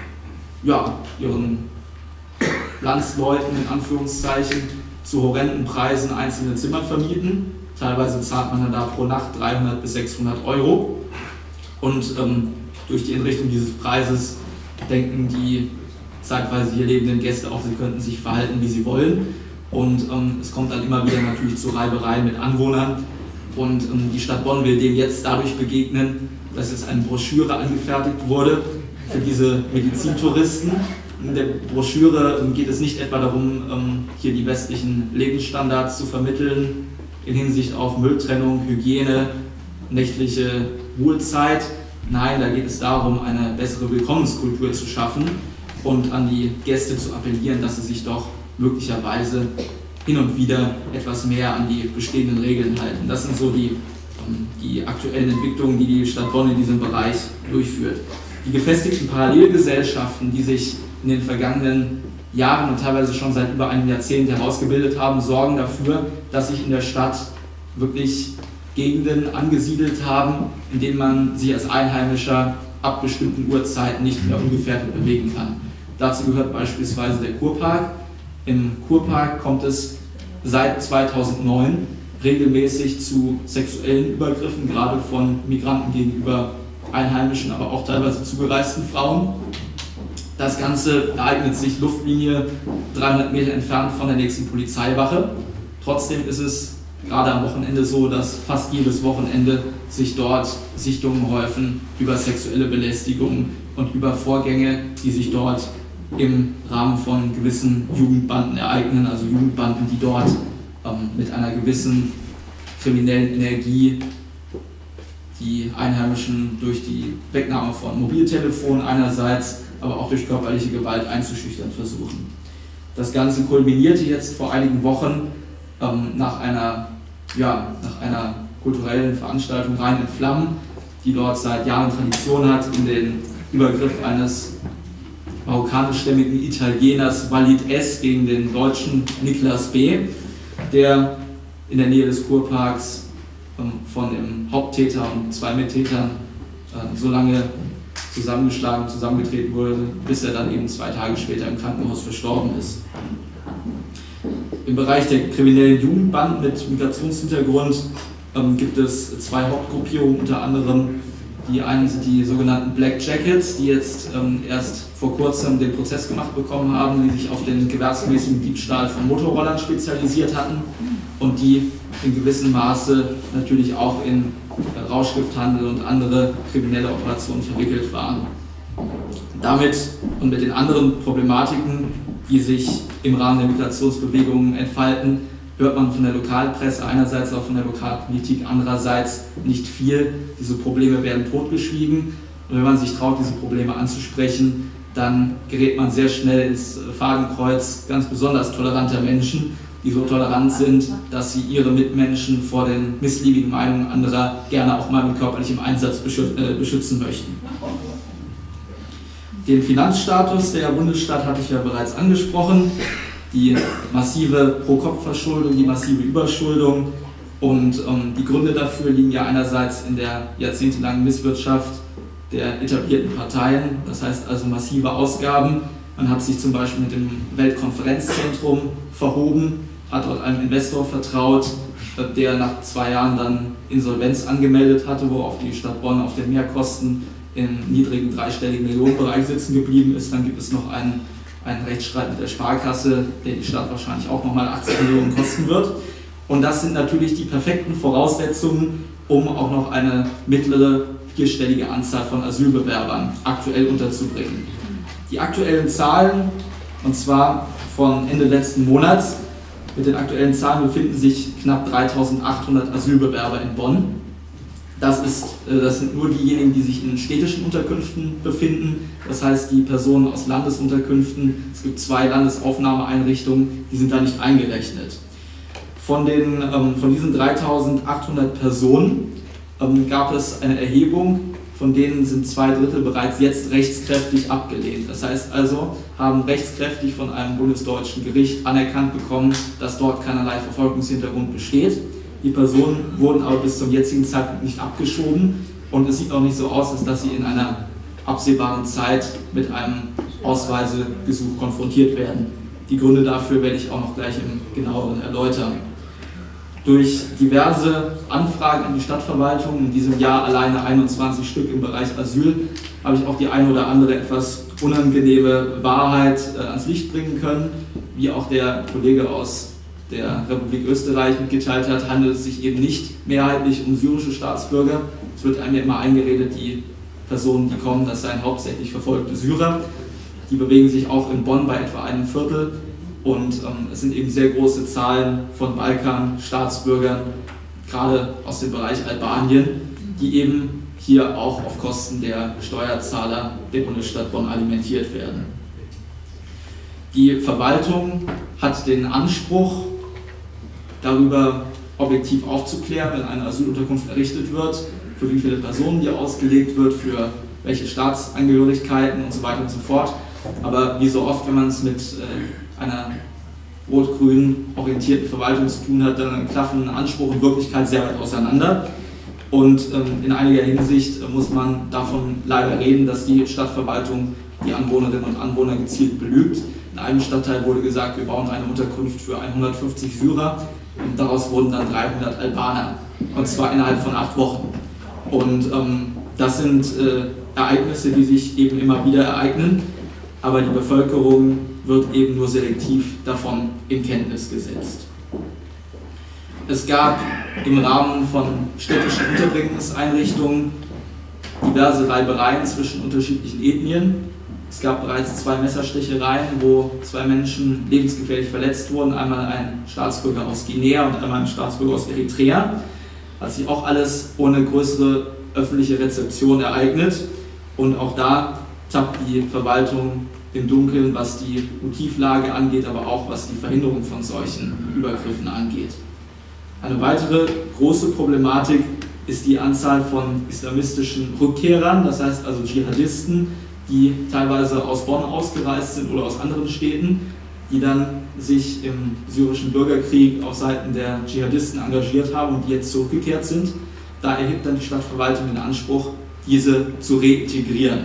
Speaker 2: ja, ihren Landsleuten in Anführungszeichen zu horrenden Preisen einzelne Zimmer vermieten. Teilweise zahlt man dann da pro Nacht dreihundert bis sechshundert Euro. Und ähm, durch die Entrichtung dieses Preises denken die zeitweise hier lebenden Gäste auch, sie könnten sich verhalten, wie sie wollen. Und ähm, es kommt dann immer wieder natürlich zu Reibereien mit Anwohnern. Und ähm, die Stadt Bonn will dem jetzt dadurch begegnen, dass jetzt eine Broschüre angefertigt wurde für diese Medizintouristen. In der Broschüre ähm, geht es nicht etwa darum, ähm, hier die westlichen Lebensstandards zu vermitteln in Hinsicht auf Mülltrennung, Hygiene, nächtliche Ruhezeit. Nein, da geht es darum, eine bessere Willkommenskultur zu schaffen und an die Gäste zu appellieren, dass sie sich doch möglicherweise hin und wieder etwas mehr an die bestehenden Regeln halten. Das sind so die, die aktuellen Entwicklungen, die die Stadt Bonn in diesem Bereich durchführt. Die gefestigten Parallelgesellschaften, die sich in den vergangenen Jahren und teilweise schon seit über einem Jahrzehnt herausgebildet haben, sorgen dafür, dass sich in der Stadt wirklich Gegenden angesiedelt haben, in denen man sich als Einheimischer ab bestimmten Uhrzeiten nicht mehr ungefährdet bewegen kann. Dazu gehört beispielsweise der Kurpark. Im Kurpark kommt es seit zweitausendneun regelmäßig zu sexuellen Übergriffen, gerade von Migranten gegenüber Einheimischen, aber auch teilweise zugereisten Frauen. Das Ganze ereignet sich Luftlinie dreihundert Meter entfernt von der nächsten Polizeiwache. Trotzdem ist es gerade am Wochenende so, dass fast jedes Wochenende sich dort Sichtungen häufen über sexuelle Belästigung,
Speaker 3: und über Vorgänge, die sich dort im Rahmen von gewissen Jugendbanden ereignen, also Jugendbanden, die dort ähm, mit einer gewissen kriminellen Energie die Einheimischen durch die Wegnahme von Mobiltelefonen einerseits, aber auch durch körperliche Gewalt einzuschüchtern versuchen. Das Ganze kulminierte jetzt vor einigen Wochen ähm, nach, einer, ja, nach einer kulturellen Veranstaltung Rhein in Flammen, die dort seit Jahren Tradition hat, in den Übergriff eines marokkanischstämmigen Italieners Walid S. gegen den Deutschen Niklas B., der in der Nähe des Kurparks ähm, von dem Haupttäter und zwei Mittätern äh, so lange zusammengeschlagen, zusammengetreten wurde, bis er dann eben zwei Tage später im Krankenhaus verstorben ist. Im Bereich der kriminellen Jugendbanden mit Migrationshintergrund ähm, gibt es zwei Hauptgruppierungen, unter anderem die einen sind die sogenannten Black Jackets, die jetzt ähm, erst vor kurzem den Prozess gemacht bekommen haben, die sich auf den gewerbsmäßigen Diebstahl von Motorrollern spezialisiert hatten und die in gewissem Maße natürlich auch in äh, Rauschgifthandel und andere kriminelle Operationen verwickelt waren. Damit und mit den anderen Problematiken, die sich im Rahmen der Migrationsbewegungen entfalten, hört man von der Lokalpresse einerseits, auch von der Lokalpolitik andererseits nicht viel. Diese Probleme werden totgeschwiegen und wenn man sich traut, diese Probleme anzusprechen, dann gerät man sehr schnell ins Fadenkreuz ganz besonders toleranter Menschen, die so tolerant sind, dass sie ihre Mitmenschen vor den missliebigen Meinungen anderer gerne auch mal mit körperlichem Einsatz beschützen möchten. Den Finanzstatus der Bundesstadt hatte ich ja bereits angesprochen. Die massive Pro-Kopf-Verschuldung, die massive Überschuldung und ähm, die Gründe dafür liegen ja einerseits in der jahrzehntelangen Misswirtschaft der etablierten Parteien, das heißt also massive Ausgaben. Man hat sich zum Beispiel mit dem Weltkonferenzzentrum verhoben, hat dort einem Investor vertraut, der nach zwei Jahren dann Insolvenz angemeldet hatte, worauf die Stadt Bonn auf den Mehrkosten im niedrigen dreistelligen Millionenbereich sitzen geblieben ist. Dann gibt es noch einen einen Rechtsstreit mit der Sparkasse, der die Stadt wahrscheinlich auch nochmal achtzig Millionen kosten wird. Und das sind natürlich die perfekten Voraussetzungen, um auch noch eine mittlere vierstellige Anzahl von Asylbewerbern aktuell unterzubringen. Die aktuellen Zahlen, und zwar von Ende letzten Monats, mit den aktuellen Zahlen befinden sich knapp dreitausendachthundert Asylbewerber in Bonn. Das, ist, das sind nur diejenigen, die sich in städtischen Unterkünften befinden, das heißt die Personen aus Landesunterkünften. Es gibt zwei Landesaufnahmeeinrichtungen, die sind da nicht eingerechnet. Von, den, ähm, von diesen dreitausendachthundert Personen ähm, gab es eine Erhebung, von denen sind zwei Drittel bereits jetzt rechtskräftig abgelehnt. Das heißt also, haben rechtskräftig von einem bundesdeutschen Gericht anerkannt bekommen, dass dort keinerlei Verfolgungshintergrund besteht. Die Personen wurden aber bis zum jetzigen Zeitpunkt nicht abgeschoben und es sieht auch nicht so aus, als dass sie in einer absehbaren Zeit mit einem Ausreisegesuch konfrontiert werden. Die Gründe dafür werde ich auch noch gleich im genaueren erläutern. Durch diverse Anfragen an die Stadtverwaltung, in diesem Jahr alleine einundzwanzig Stück im Bereich Asyl, habe ich auch die ein oder andere etwas unangenehme Wahrheit äh, ans Licht bringen können, wie auch der Kollege aus der Republik Österreich mitgeteilt hat, handelt es sich eben nicht mehrheitlich um syrische Staatsbürger. Es wird einem immer eingeredet, die Personen, die kommen, das seien hauptsächlich verfolgte Syrer. Die bewegen sich auch in Bonn bei etwa einem Viertel und ähm, es sind eben sehr große Zahlen von Balkan-Staatsbürgern, gerade aus dem Bereich Albanien, die eben hier auch auf Kosten der Steuerzahler der Bundesstadt Bonn alimentiert werden. Die Verwaltung hat den Anspruch, darüber objektiv aufzuklären, wenn eine Asylunterkunft errichtet wird, für wie viele Personen die ausgelegt wird, für welche Staatsangehörigkeiten und so weiter und so fort. Aber wie so oft, wenn man es mit äh, einer rot-grün orientierten Verwaltung zu tun hat, dann klaffen Anspruch und Wirklichkeit sehr weit auseinander. Und ähm, in einiger Hinsicht äh, muss man davon leider reden, dass die Stadtverwaltung die Anwohnerinnen und Anwohner gezielt belügt. In einem Stadtteil wurde gesagt, wir bauen eine Unterkunft für hundertfünfzig Syrer und daraus wurden dann dreihundert Albaner, und zwar innerhalb von acht Wochen. Und ähm, das sind äh, Ereignisse, die sich eben immer wieder ereignen, aber die Bevölkerung wird eben nur selektiv davon in Kenntnis gesetzt. Es gab im Rahmen von städtischen Unterbringungseinrichtungen diverse Reibereien zwischen unterschiedlichen Ethnien. Es gab bereits zwei Messerstichereien, wo zwei Menschen lebensgefährlich verletzt wurden, einmal ein Staatsbürger aus Guinea und einmal ein Staatsbürger aus Eritrea. Hat sich auch alles ohne größere öffentliche Rezeption ereignet, und auch da tappt die Verwaltung im Dunkeln, was die Motivlage angeht, aber auch was die Verhinderung von solchen Übergriffen angeht. Eine weitere große Problematik ist die Anzahl von islamistischen Rückkehrern, das heißt also Dschihadisten, die teilweise aus Bonn ausgereist sind oder aus anderen Städten, die dann sich im syrischen Bürgerkrieg auf Seiten der Dschihadisten engagiert haben und die jetzt zurückgekehrt sind. Da erhebt dann die Stadtverwaltung den Anspruch, diese zu reintegrieren.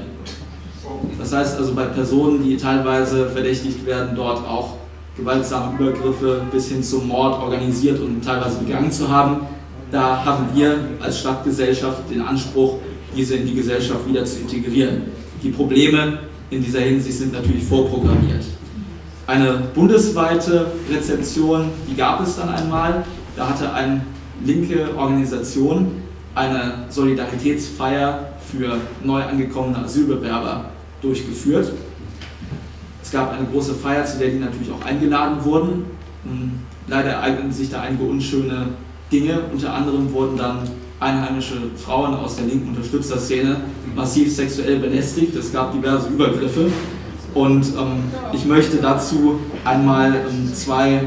Speaker 3: Das heißt also, bei Personen, die teilweise verdächtigt werden, dort auch gewaltsame Übergriffe bis hin zum Mord organisiert und teilweise begangen zu haben, da haben wir als Stadtgesellschaft den Anspruch, diese in die Gesellschaft wieder zu integrieren. Die Probleme in dieser Hinsicht sind natürlich vorprogrammiert. Eine bundesweite Rezeption, die gab es dann einmal. Da hatte eine linke Organisation eine Solidaritätsfeier für neu angekommene Asylbewerber durchgeführt. Es gab eine große Feier, zu der die natürlich auch eingeladen wurden. Leider ereigneten sich da einige unschöne Dinge. Unter anderem wurden dann einheimische Frauen aus der linken Unterstützerszene massiv sexuell belästigt. Es gab diverse Übergriffe. Und ähm, ich möchte dazu einmal ähm, zwei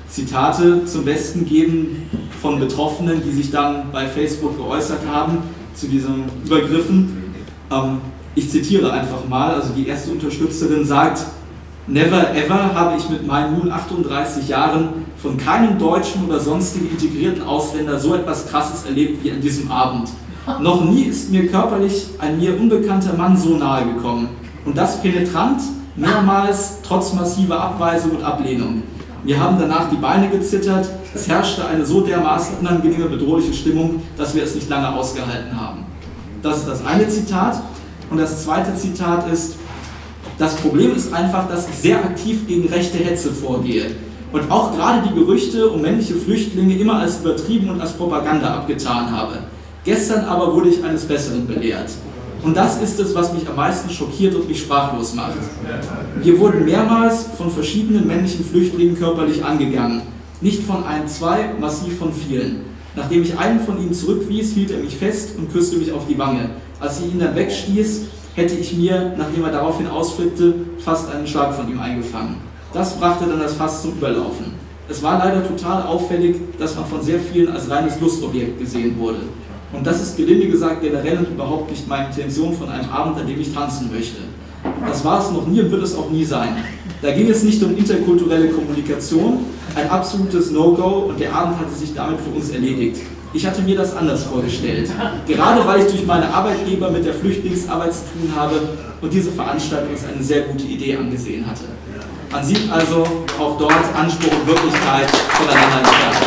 Speaker 3: Zitate zum Besten geben von Betroffenen, die sich dann bei Facebook geäußert haben zu diesen Übergriffen. Ähm, ich zitiere einfach mal, also die erste Unterstützerin sagt: Never ever habe ich mit meinen nun achtunddreißig Jahren von keinem deutschen oder sonstigen integrierten Ausländer so etwas Krasses erlebt wie an diesem Abend. Noch nie ist mir körperlich ein mir unbekannter Mann so nahe gekommen. Und das penetrant, mehrmals, trotz massiver Abweisung und Ablehnung. Mir haben danach die Beine gezittert, es herrschte eine so dermaßen unangenehme, bedrohliche Stimmung, dass wir es nicht lange ausgehalten haben. Das ist das eine Zitat. Und das zweite Zitat ist: Das Problem ist einfach, dass ich sehr aktiv gegen rechte Hetze vorgehe und auch gerade die Gerüchte um männliche Flüchtlinge immer als übertrieben und als Propaganda abgetan habe. Gestern aber wurde ich eines Besseren belehrt. Und das ist es, was mich am meisten schockiert und mich sprachlos macht. Wir wurden mehrmals von verschiedenen männlichen Flüchtlingen körperlich angegangen. Nicht von ein, zwei, massiv von vielen. Nachdem ich einen von ihnen zurückwies, hielt er mich fest und küsste mich auf die Wange. Als ich ihn dann wegstieß, hätte ich mir, nachdem er daraufhin ausflippte, fast einen Schlag von ihm eingefangen. Das brachte dann das Fass zum Überlaufen. Es war leider total auffällig, dass man von sehr vielen als reines Lustobjekt gesehen wurde. Und das ist gelinde gesagt generell und überhaupt nicht meine Intention von einem Abend, an dem ich tanzen möchte. Das war es noch nie und wird es auch nie sein. Da ging es nicht um interkulturelle Kommunikation, ein absolutes No-Go, und der Abend hatte sich damit für uns erledigt. Ich hatte mir das anders vorgestellt. Gerade weil ich durch meine Arbeitgeber mit der Flüchtlingsarbeit zu tun habe und diese Veranstaltung als eine sehr gute Idee angesehen hatte. Man sieht also auch dort Anspruch und Wirklichkeit voneinander entfernt.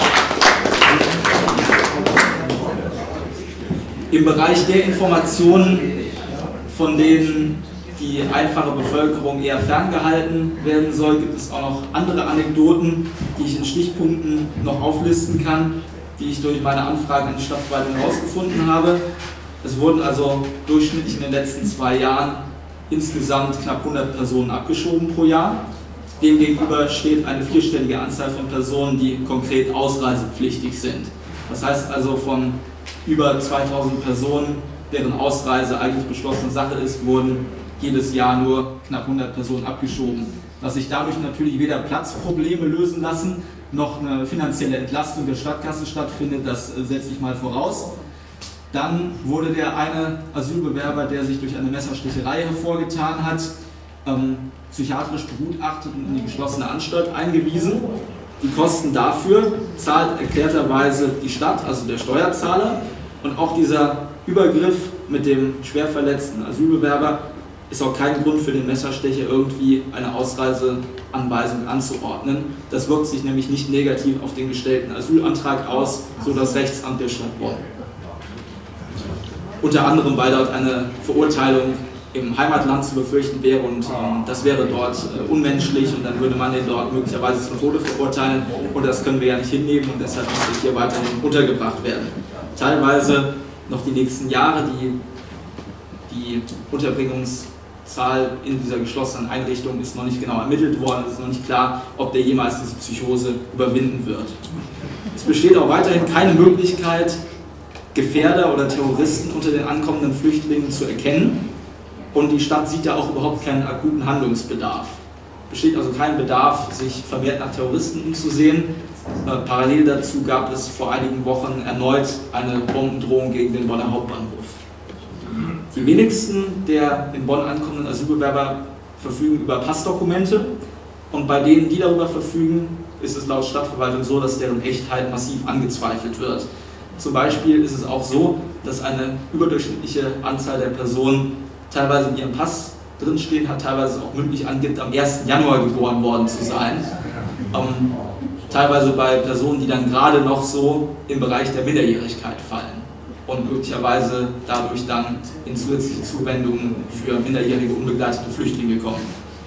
Speaker 3: Im Bereich der Informationen, von denen die einfache Bevölkerung eher ferngehalten werden soll, gibt es auch noch andere Anekdoten, die ich in Stichpunkten noch auflisten kann, die ich durch meine Anfragen an die Stadtverwaltung herausgefunden habe. Es wurden also durchschnittlich in den letzten zwei Jahren insgesamt knapp hundert Personen abgeschoben pro Jahr. Demgegenüber steht eine vierstellige Anzahl von Personen, die konkret ausreisepflichtig sind. Das heißt also, von über zweitausend Personen, deren Ausreise eigentlich beschlossene Sache ist, wurden jedes Jahr nur knapp hundert Personen abgeschoben. Dass sich dadurch natürlich weder Platzprobleme lösen lassen, noch eine finanzielle Entlastung der Stadtkasse stattfindet, das setze ich mal voraus. Dann wurde der eine Asylbewerber, der sich durch eine Messersticherei hervorgetan hat, ähm, psychiatrisch begutachtet und in die geschlossene Anstalt eingewiesen. Die Kosten dafür zahlt erklärterweise die Stadt, also der Steuerzahler. Und auch dieser Übergriff mit dem schwer verletzten Asylbewerber ist auch kein Grund für den Messerstecher, irgendwie eine Ausreiseanweisung anzuordnen. Das wirkt sich nämlich nicht negativ auf den gestellten Asylantrag aus, so das Rechtsamt der Stadt Bonn. Unter anderem, weil dort eine Verurteilung im Heimatland zu befürchten wäre, und ähm, das wäre dort äh, unmenschlich, und dann würde man den dort möglicherweise zum Tode verurteilen, und das können wir ja nicht hinnehmen, und deshalb muss er hier weiterhin untergebracht werden. Teilweise noch die nächsten Jahre. Die die Unterbringungszahl in dieser geschlossenen Einrichtung ist noch nicht genau ermittelt worden. Es ist noch nicht klar, ob der jemals diese Psychose überwinden wird. Es besteht auch weiterhin keine Möglichkeit, Gefährder oder Terroristen unter den ankommenden Flüchtlingen zu erkennen. Und die Stadt sieht da auch überhaupt keinen akuten Handlungsbedarf. Es besteht also kein Bedarf, sich vermehrt nach Terroristen umzusehen. Äh, parallel dazu gab es vor einigen Wochen erneut eine Bombendrohung gegen den Bonner Hauptbahnhof. Die wenigsten der in Bonn ankommenden Asylbewerber verfügen über Passdokumente und bei denen, die darüber verfügen, ist es laut Stadtverwaltung so, dass deren Echtheit massiv angezweifelt wird. Zum Beispiel ist es auch so, dass eine überdurchschnittliche Anzahl der Personen teilweise in ihrem Pass drinstehen hat, teilweise auch mündlich angibt, am ersten Januar geboren worden zu sein. Ähm, teilweise bei Personen, die dann gerade noch so im Bereich der Minderjährigkeit fallen und möglicherweise dadurch dann in zusätzliche Zuwendungen für minderjährige unbegleitete Flüchtlinge kommen.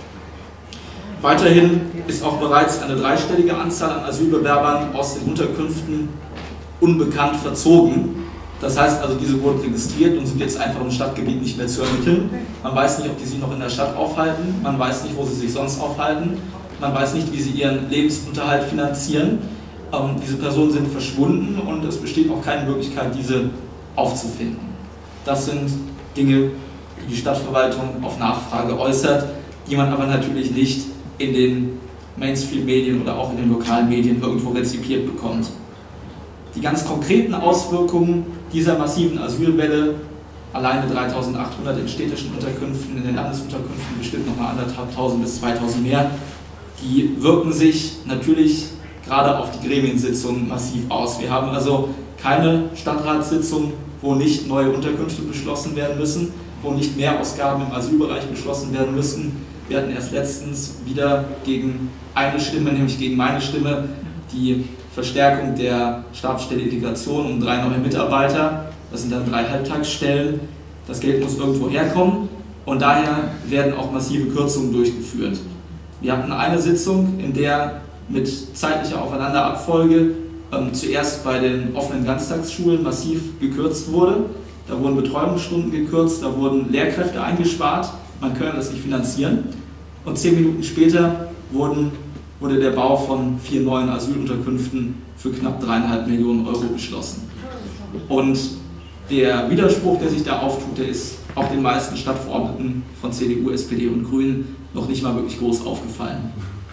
Speaker 3: Weiterhin ist auch bereits eine dreistellige Anzahl an Asylbewerbern aus den Unterkünften unbekannt verzogen. Das heißt also, diese wurden registriert und sind jetzt einfach im Stadtgebiet nicht mehr zu ermitteln. Man weiß nicht, ob die sich noch in der Stadt aufhalten, man weiß nicht, wo sie sich sonst aufhalten, man weiß nicht, wie sie ihren Lebensunterhalt finanzieren. Ähm, diese Personen sind verschwunden und es besteht auch keine Möglichkeit, diese aufzufinden. Das sind Dinge, die die Stadtverwaltung auf Nachfrage äußert, die man aber natürlich nicht in den Mainstream-Medien oder auch in den lokalen Medien irgendwo rezipiert bekommt. Die ganz konkreten Auswirkungen dieser massiven Asylwelle, alleine dreitausendachthundert in städtischen Unterkünften, in den Landesunterkünften bestimmt nochmal anderthalbtausend bis zweitausend mehr, die wirken sich natürlich gerade auf die Gremiensitzungen massiv aus. Wir haben also keine Stadtratssitzung, wo nicht neue Unterkünfte beschlossen werden müssen, wo nicht Mehrausgaben im Asylbereich beschlossen werden müssen. Wir hatten erst letztens wieder gegen eine Stimme, nämlich gegen meine Stimme, die Verstärkung der Stabsstelle Integration um drei neue Mitarbeiter. Das sind dann drei Halbtagsstellen. Das Geld muss irgendwo herkommen und daher werden auch massive Kürzungen durchgeführt. Wir hatten eine Sitzung, in der mit zeitlicher Aufeinanderabfolge ähm, zuerst bei den offenen Ganztagsschulen massiv gekürzt wurde. Da wurden Betreuungsstunden gekürzt, da wurden Lehrkräfte eingespart. Man könne das nicht finanzieren. Und zehn Minuten später wurden wurde der Bau von vier neuen Asylunterkünften für knapp dreieinhalb Millionen Euro beschlossen. Und der Widerspruch, der sich da auftut, der ist auch den meisten Stadtverordneten von C D U, S P D und Grünen noch nicht mal wirklich groß aufgefallen.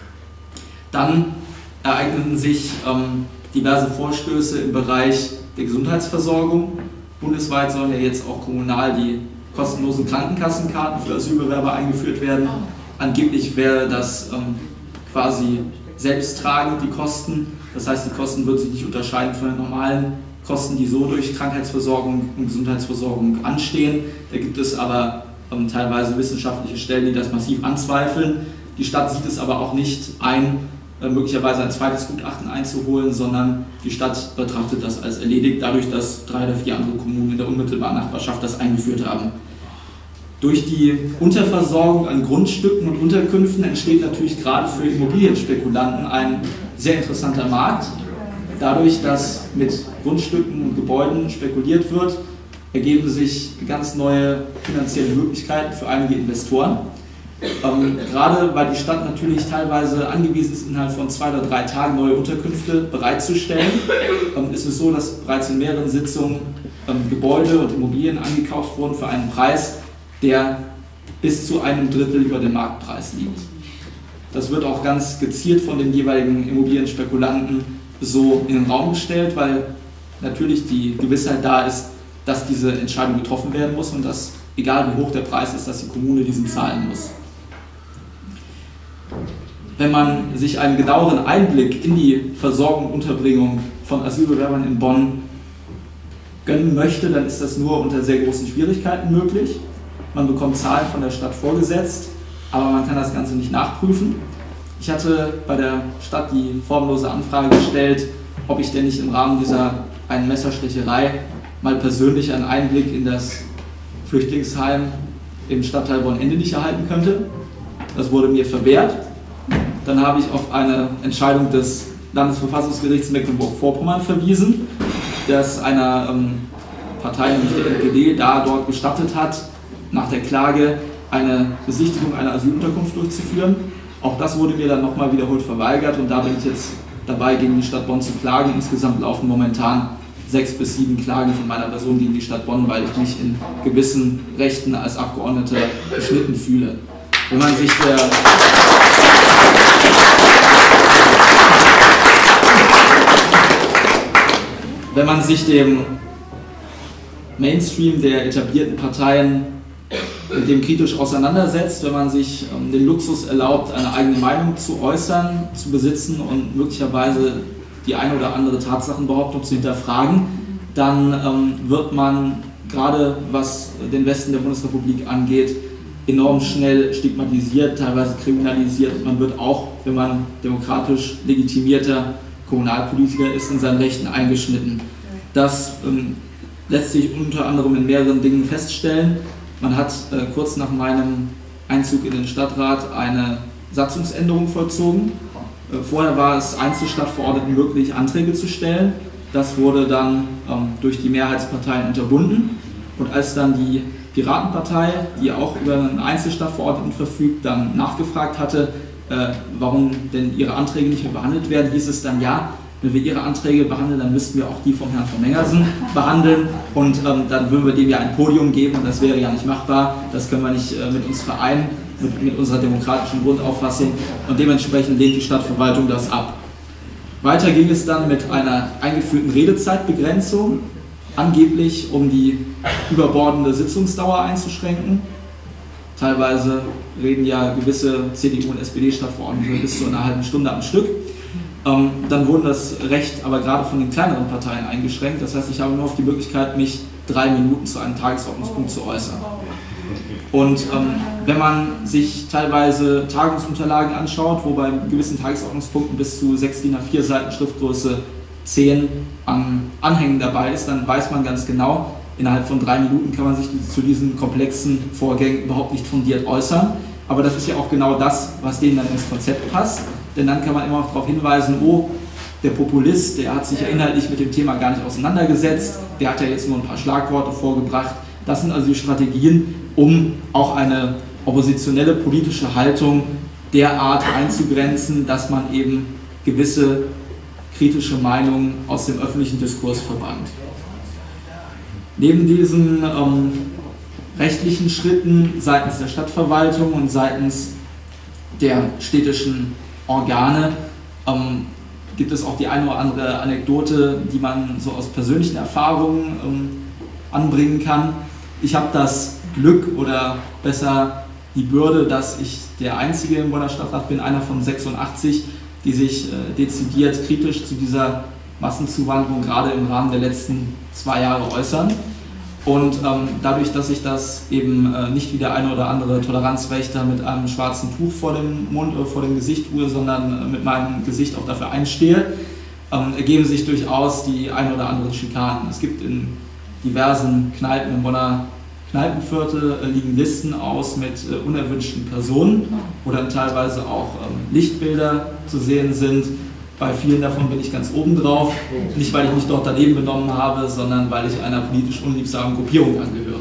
Speaker 3: Dann ereigneten sich ähm, diverse Vorstöße im Bereich der Gesundheitsversorgung. Bundesweit sollen ja jetzt auch kommunal die kostenlosen Krankenkassenkarten für Asylbewerber eingeführt werden. Angeblich wäre das ähm, quasi selbsttragend, die Kosten. Das heißt, die Kosten würden sich nicht unterscheiden von den normalen Kosten, die so durch Krankheitsversorgung und Gesundheitsversorgung anstehen. Da gibt es aber ähm, teilweise wissenschaftliche Stellen, die das massiv anzweifeln. Die Stadt sieht es aber auch nicht ein, äh, möglicherweise ein zweites Gutachten einzuholen, sondern die Stadt betrachtet das als erledigt, dadurch, dass drei oder vier andere Kommunen in der unmittelbaren Nachbarschaft das eingeführt haben. Durch die Unterversorgung an Grundstücken und Unterkünften entsteht natürlich gerade für Immobilienspekulanten ein sehr interessanter Markt. Dadurch, dass mit Grundstücken und Gebäuden spekuliert wird, ergeben sich ganz neue finanzielle Möglichkeiten für einige Investoren. Ähm, gerade weil die Stadt natürlich teilweise angewiesen ist, innerhalb von zwei oder drei Tagen neue Unterkünfte bereitzustellen, ähm, ist es so, dass bereits in mehreren Sitzungen ähm, Gebäude und Immobilien angekauft wurden für einen Preis, der bis zu einem Drittel über dem Marktpreis liegt. Das wird auch ganz gezielt von den jeweiligen Immobilienspekulanten so in den Raum gestellt, weil natürlich die Gewissheit da ist, dass diese Entscheidung getroffen werden muss und dass, egal wie hoch der Preis ist, dass die Kommune diesen zahlen muss. Wenn man sich einen genaueren Einblick in die Versorgung und Unterbringung von Asylbewerbern in Bonn gönnen möchte, dann ist das nur unter sehr großen Schwierigkeiten möglich. Man bekommt Zahlen von der Stadt vorgesetzt, aber man kann das Ganze nicht nachprüfen. Ich hatte bei der Stadt die formlose Anfrage gestellt, ob ich denn nicht im Rahmen dieser einen Messerstecherei mal persönlich einen Einblick in das Flüchtlingsheim im Stadtteil Bonn-Endenich erhalten könnte. Das wurde mir verwehrt. Dann habe ich auf eine Entscheidung des Landesverfassungsgerichts Mecklenburg-Vorpommern verwiesen, das einer ähm, Partei, nämlich der N P D, da dort gestattet hat, nach der Klage eine Besichtigung einer Asylunterkunft durchzuführen. Auch das wurde mir dann nochmal wiederholt verweigert und da bin ich jetzt dabei, gegen die Stadt Bonn zu klagen. Insgesamt laufen momentan sechs bis sieben Klagen von meiner Person gegen die Stadt Bonn, weil ich mich in gewissen Rechten als Abgeordneter beschnitten fühle. Wenn man sich der Wenn man sich dem Mainstream der etablierten Parteien mit dem kritisch auseinandersetzt, wenn man sich ähm, den Luxus erlaubt, eine eigene Meinung zu äußern, zu besitzen und möglicherweise die eine oder andere Tatsachenbehauptung zu hinterfragen, dann ähm, wird man, gerade was den Westen der Bundesrepublik angeht, enorm schnell stigmatisiert, teilweise kriminalisiert und man wird auch, wenn man demokratisch legitimierter Kommunalpolitiker ist, in seinen Rechten eingeschnitten. Das ähm, lässt sich unter anderem in mehreren Dingen feststellen. Man hat äh, kurz nach meinem Einzug in den Stadtrat eine Satzungsänderung vollzogen. Äh, vorher war es Einzelstadtverordneten möglich, Anträge zu stellen. Das wurde dann ähm, durch die Mehrheitsparteien unterbunden. Und als dann die Piratenpartei, die auch über einen Einzelstadtverordneten verfügt, dann nachgefragt hatte, äh, warum denn ihre Anträge nicht mehr behandelt werden, hieß es dann, ja, wenn wir ihre Anträge behandeln, dann müssten wir auch die vom Herrn von Mengersen behandeln und ähm, dann würden wir dem ja ein Podium geben und das wäre ja nicht machbar, das können wir nicht äh, mit uns vereinen, mit, mit unserer demokratischen Grundauffassung und dementsprechend lehnt die Stadtverwaltung das ab. Weiter ging es dann mit einer eingeführten Redezeitbegrenzung, angeblich um die überbordende Sitzungsdauer einzuschränken. Teilweise reden ja gewisse C D U- und S P D-Stadtverordnete bis zu einer halben Stunde am Stück. Ähm, dann wurde das Recht aber gerade von den kleineren Parteien eingeschränkt. Das heißt, ich habe nur auf die Möglichkeit, mich drei Minuten zu einem Tagesordnungspunkt zu äußern. Und ähm, wenn man sich teilweise Tagungsunterlagen anschaut, wo bei gewissen Tagesordnungspunkten bis zu sechs D I N A vier Seiten Schriftgröße zehn an Anhängen dabei ist, dann weiß man ganz genau, innerhalb von drei Minuten kann man sich zu diesen komplexen Vorgängen überhaupt nicht fundiert äußern. Aber das ist ja auch genau das, was denen dann ins Konzept passt. Denn dann kann man immer auch darauf hinweisen, oh, der Populist, der hat sich ja inhaltlich mit dem Thema gar nicht auseinandergesetzt, der hat ja jetzt nur ein paar Schlagworte vorgebracht. Das sind also die Strategien, um auch eine oppositionelle politische Haltung derart einzugrenzen, dass man eben gewisse kritische Meinungen aus dem öffentlichen Diskurs verbannt. Neben diesen ähm, rechtlichen Schritten seitens der Stadtverwaltung und seitens der städtischen Organe ähm, gibt es auch die eine oder andere Anekdote, die man so aus persönlichen Erfahrungen ähm, anbringen kann. Ich habe das Glück oder besser die Bürde, dass ich der Einzige im Bonner Stadtrat bin, einer von sechsundachtzig, die sich äh, dezidiert kritisch zu dieser Massenzuwanderung gerade im Rahmen der letzten zwei Jahre äußern. Und ähm, dadurch, dass ich das eben äh, nicht wie der eine oder andere Toleranzwächter mit einem schwarzen Tuch vor dem Mund oder vor dem Gesicht tue, sondern äh, mit meinem Gesicht auch dafür einstehe, ähm, ergeben sich durchaus die ein oder anderen Schikanen. Es gibt in diversen Kneipen im Bonner Kneipenviertel äh, liegen Listen aus mit äh, unerwünschten Personen, wo dann teilweise auch ähm, Lichtbilder zu sehen sind. Bei vielen davon bin ich ganz oben drauf, nicht weil ich mich dort daneben benommen habe, sondern weil ich einer politisch unliebsamen Gruppierung angehöre.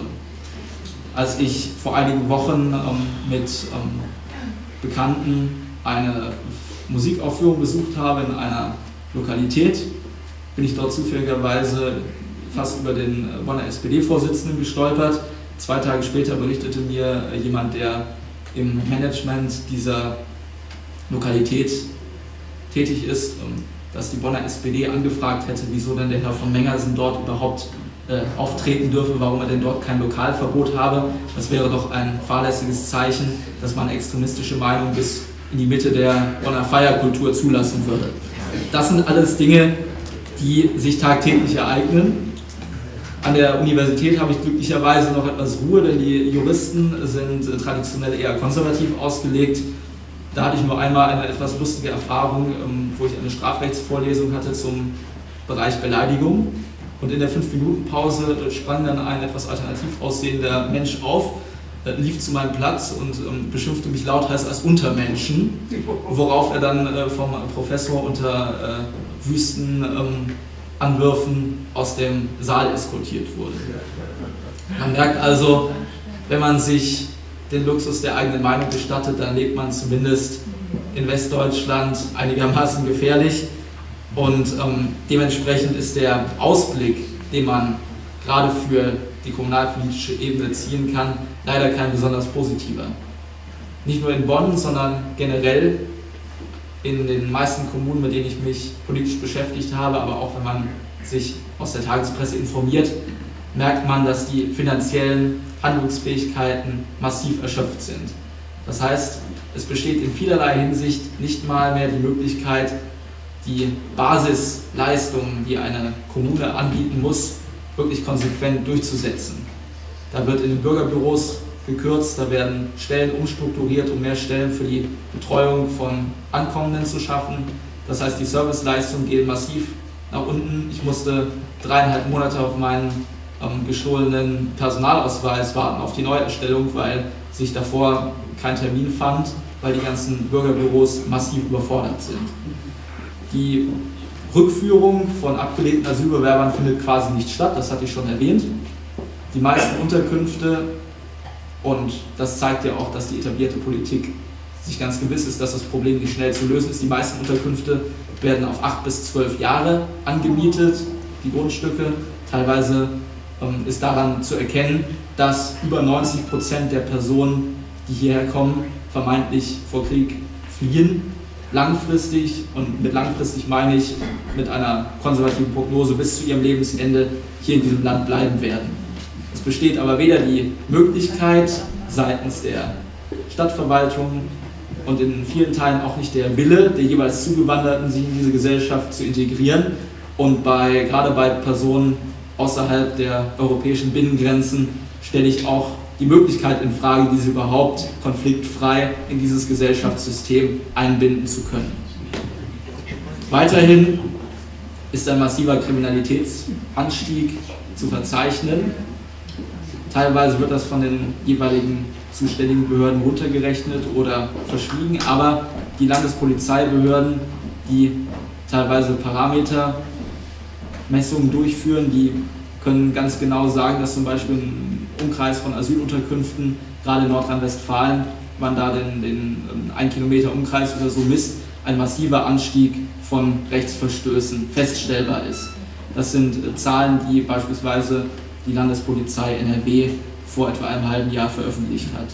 Speaker 3: Als ich vor einigen Wochen ähm, mit ähm, Bekannten eine Musikaufführung besucht habe in einer Lokalität, bin ich dort zufälligerweise fast über den Bonner S P D-Vorsitzenden gestolpert. Zwei Tage später berichtete mir jemand, der im Management dieser Lokalität tätig ist, dass die Bonner S P D angefragt hätte, wieso denn der Herr von Mengersen dort überhaupt äh, auftreten dürfe, warum er denn dort kein Lokalverbot habe. Das wäre doch ein fahrlässiges Zeichen, dass man extremistische Meinungen bis in die Mitte der Bonner Feierkultur zulassen würde. Das sind alles Dinge, die sich tagtäglich ereignen. An der Universität habe ich glücklicherweise noch etwas Ruhe, denn die Juristen sind äh, traditionell eher konservativ ausgelegt. Da hatte ich nur einmal eine etwas lustige Erfahrung, wo ich eine Strafrechtsvorlesung hatte zum Bereich Beleidigung. Und in der fünf Minuten Pause sprang dann ein etwas alternativ aussehender Mensch auf, lief zu meinem Platz und beschimpfte mich lauthals als Untermenschen, worauf er dann vom Professor unter wüsten Anwürfen aus dem Saal eskortiert wurde. Man merkt also, wenn man sich den Luxus der eigenen Meinung gestattet, dann lebt man zumindest in Westdeutschland einigermaßen gefährlich. Und ähm, dementsprechend ist der Ausblick, den man gerade für die kommunalpolitische Ebene ziehen kann, leider kein besonders positiver. Nicht nur in Bonn, sondern generell in den meisten Kommunen, mit denen ich mich politisch beschäftigt habe, aber auch wenn man sich aus der Tagespresse informiert, merkt man, dass die finanziellen Handlungsfähigkeiten massiv erschöpft sind. Das heißt, es besteht in vielerlei Hinsicht nicht mal mehr die Möglichkeit, die Basisleistungen, die eine Kommune anbieten muss, wirklich konsequent durchzusetzen. Da wird in den Bürgerbüros gekürzt, da werden Stellen umstrukturiert, um mehr Stellen für die Betreuung von Ankommenden zu schaffen. Das heißt, die Serviceleistungen gehen massiv nach unten. Ich musste dreieinhalb Monate auf meinen ähm, gestohlenen Personalausweis warten, auf die Neuerstellung, weil sich davor kein Termin fand, weil die ganzen Bürgerbüros massiv überfordert sind. Die Rückführung von abgelehnten Asylbewerbern findet quasi nicht statt, das hatte ich schon erwähnt. Die meisten Unterkünfte, und das zeigt ja auch, dass die etablierte Politik sich ganz gewiss ist, dass das Problem nicht schnell zu lösen ist, die meisten Unterkünfte werden auf acht bis zwölf Jahre angemietet, die Grundstücke. Teilweise ähm, ist daran zu erkennen, dass über neunzig Prozent der Personen, die hierher kommen, vermeintlich vor Krieg fliehen. Langfristig, und mit langfristig meine ich mit einer konservativen Prognose, bis zu ihrem Lebensende hier in diesem Land bleiben werden. Es besteht aber weder die Möglichkeit seitens der Stadtverwaltung und in vielen Teilen auch nicht der Wille der jeweils Zugewanderten, sich in diese Gesellschaft zu integrieren. Und bei, gerade bei Personen außerhalb der europäischen Binnengrenzen stelle ich auch die Möglichkeit in Frage, diese überhaupt konfliktfrei in dieses Gesellschaftssystem einbinden zu können. Weiterhin ist ein massiver Kriminalitätsanstieg zu verzeichnen. Teilweise wird das von den jeweiligen zuständigen Behörden runtergerechnet oder verschwiegen, aber die Landespolizeibehörden, die teilweise Parametermessungen durchführen, die können ganz genau sagen, dass zum Beispiel ein Umkreis von Asylunterkünften, gerade in Nordrhein-Westfalen, man da den, den ein Kilometer Umkreis oder so misst, ein massiver Anstieg von Rechtsverstößen feststellbar ist. Das sind äh, Zahlen, die beispielsweise die Landespolizei N R W vor etwa einem halben Jahr veröffentlicht hat.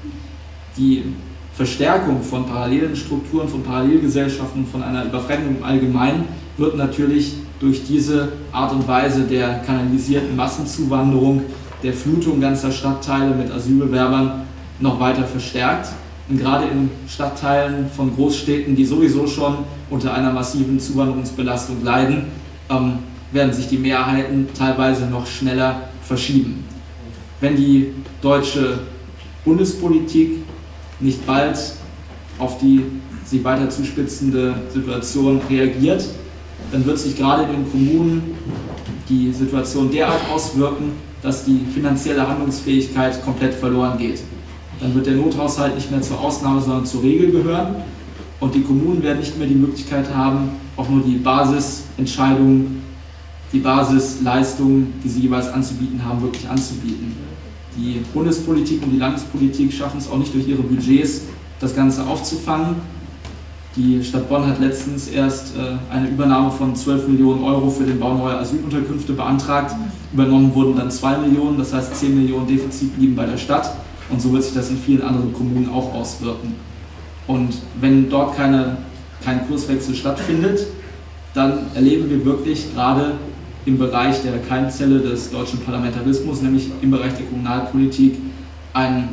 Speaker 3: Die Verstärkung von parallelen Strukturen, von Parallelgesellschaften, von einer Überfremdung im Allgemeinen wird natürlich durch diese Art und Weise der kanalisierten Massenzuwanderung, der Flutung ganzer Stadtteile mit Asylbewerbern noch weiter verstärkt. Und gerade in Stadtteilen von Großstädten, die sowieso schon unter einer massiven Zuwanderungsbelastung leiden, ähm, werden sich die Mehrheiten teilweise noch schneller verschieben. Wenn die deutsche Bundespolitik nicht bald auf die sich weiter zuspitzende Situation reagiert, dann wird sich gerade in den Kommunen die Situation derart auswirken, dass die finanzielle Handlungsfähigkeit komplett verloren geht. Dann wird der Nothaushalt nicht mehr zur Ausnahme, sondern zur Regel gehören und die Kommunen werden nicht mehr die Möglichkeit haben, auch nur die Basisentscheidungen, die Basisleistungen, die sie jeweils anzubieten haben, wirklich anzubieten. Die Bundespolitik und die Landespolitik schaffen es auch nicht durch ihre Budgets, das Ganze aufzufangen. Die Stadt Bonn hat letztens erst äh, eine Übernahme von zwölf Millionen Euro für den Bau neuer Asylunterkünfte beantragt. Übernommen wurden dann zwei Millionen, das heißt zehn Millionen Defizit blieben bei der Stadt. Und so wird sich das in vielen anderen Kommunen auch auswirken. Und wenn dort keine, kein Kurswechsel stattfindet, dann erleben wir wirklich gerade im Bereich der Keimzelle des deutschen Parlamentarismus, nämlich im Bereich der Kommunalpolitik, ein,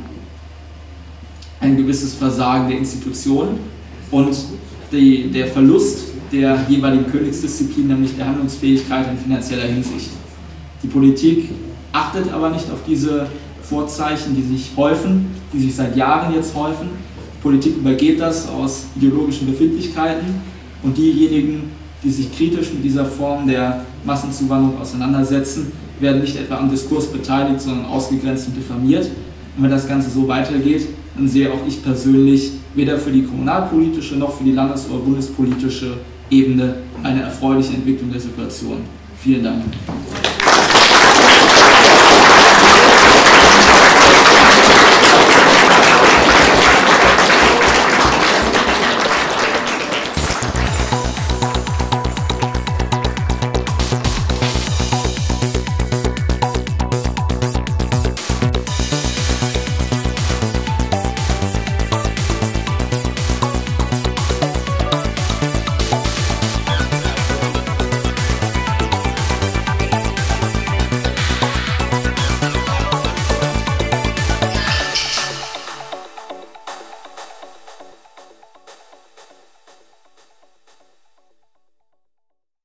Speaker 3: ein gewisses Versagen der Institutionen und die, der Verlust der jeweiligen Königsdisziplin, nämlich der Handlungsfähigkeit in finanzieller Hinsicht. Die Politik achtet aber nicht auf diese Vorzeichen, die sich häufen, die sich seit Jahren jetzt häufen. Die Politik übergeht das aus ideologischen Befindlichkeiten und diejenigen, die sich kritisch mit dieser Form der Massenzuwanderung auseinandersetzen, werden nicht etwa am Diskurs beteiligt, sondern ausgegrenzt und diffamiert. Und wenn das Ganze so weitergeht, dann sehe auch ich persönlich weder für die kommunalpolitische noch für die landes- oder bundespolitische Ebene eine erfreuliche Entwicklung der Situation. Vielen Dank.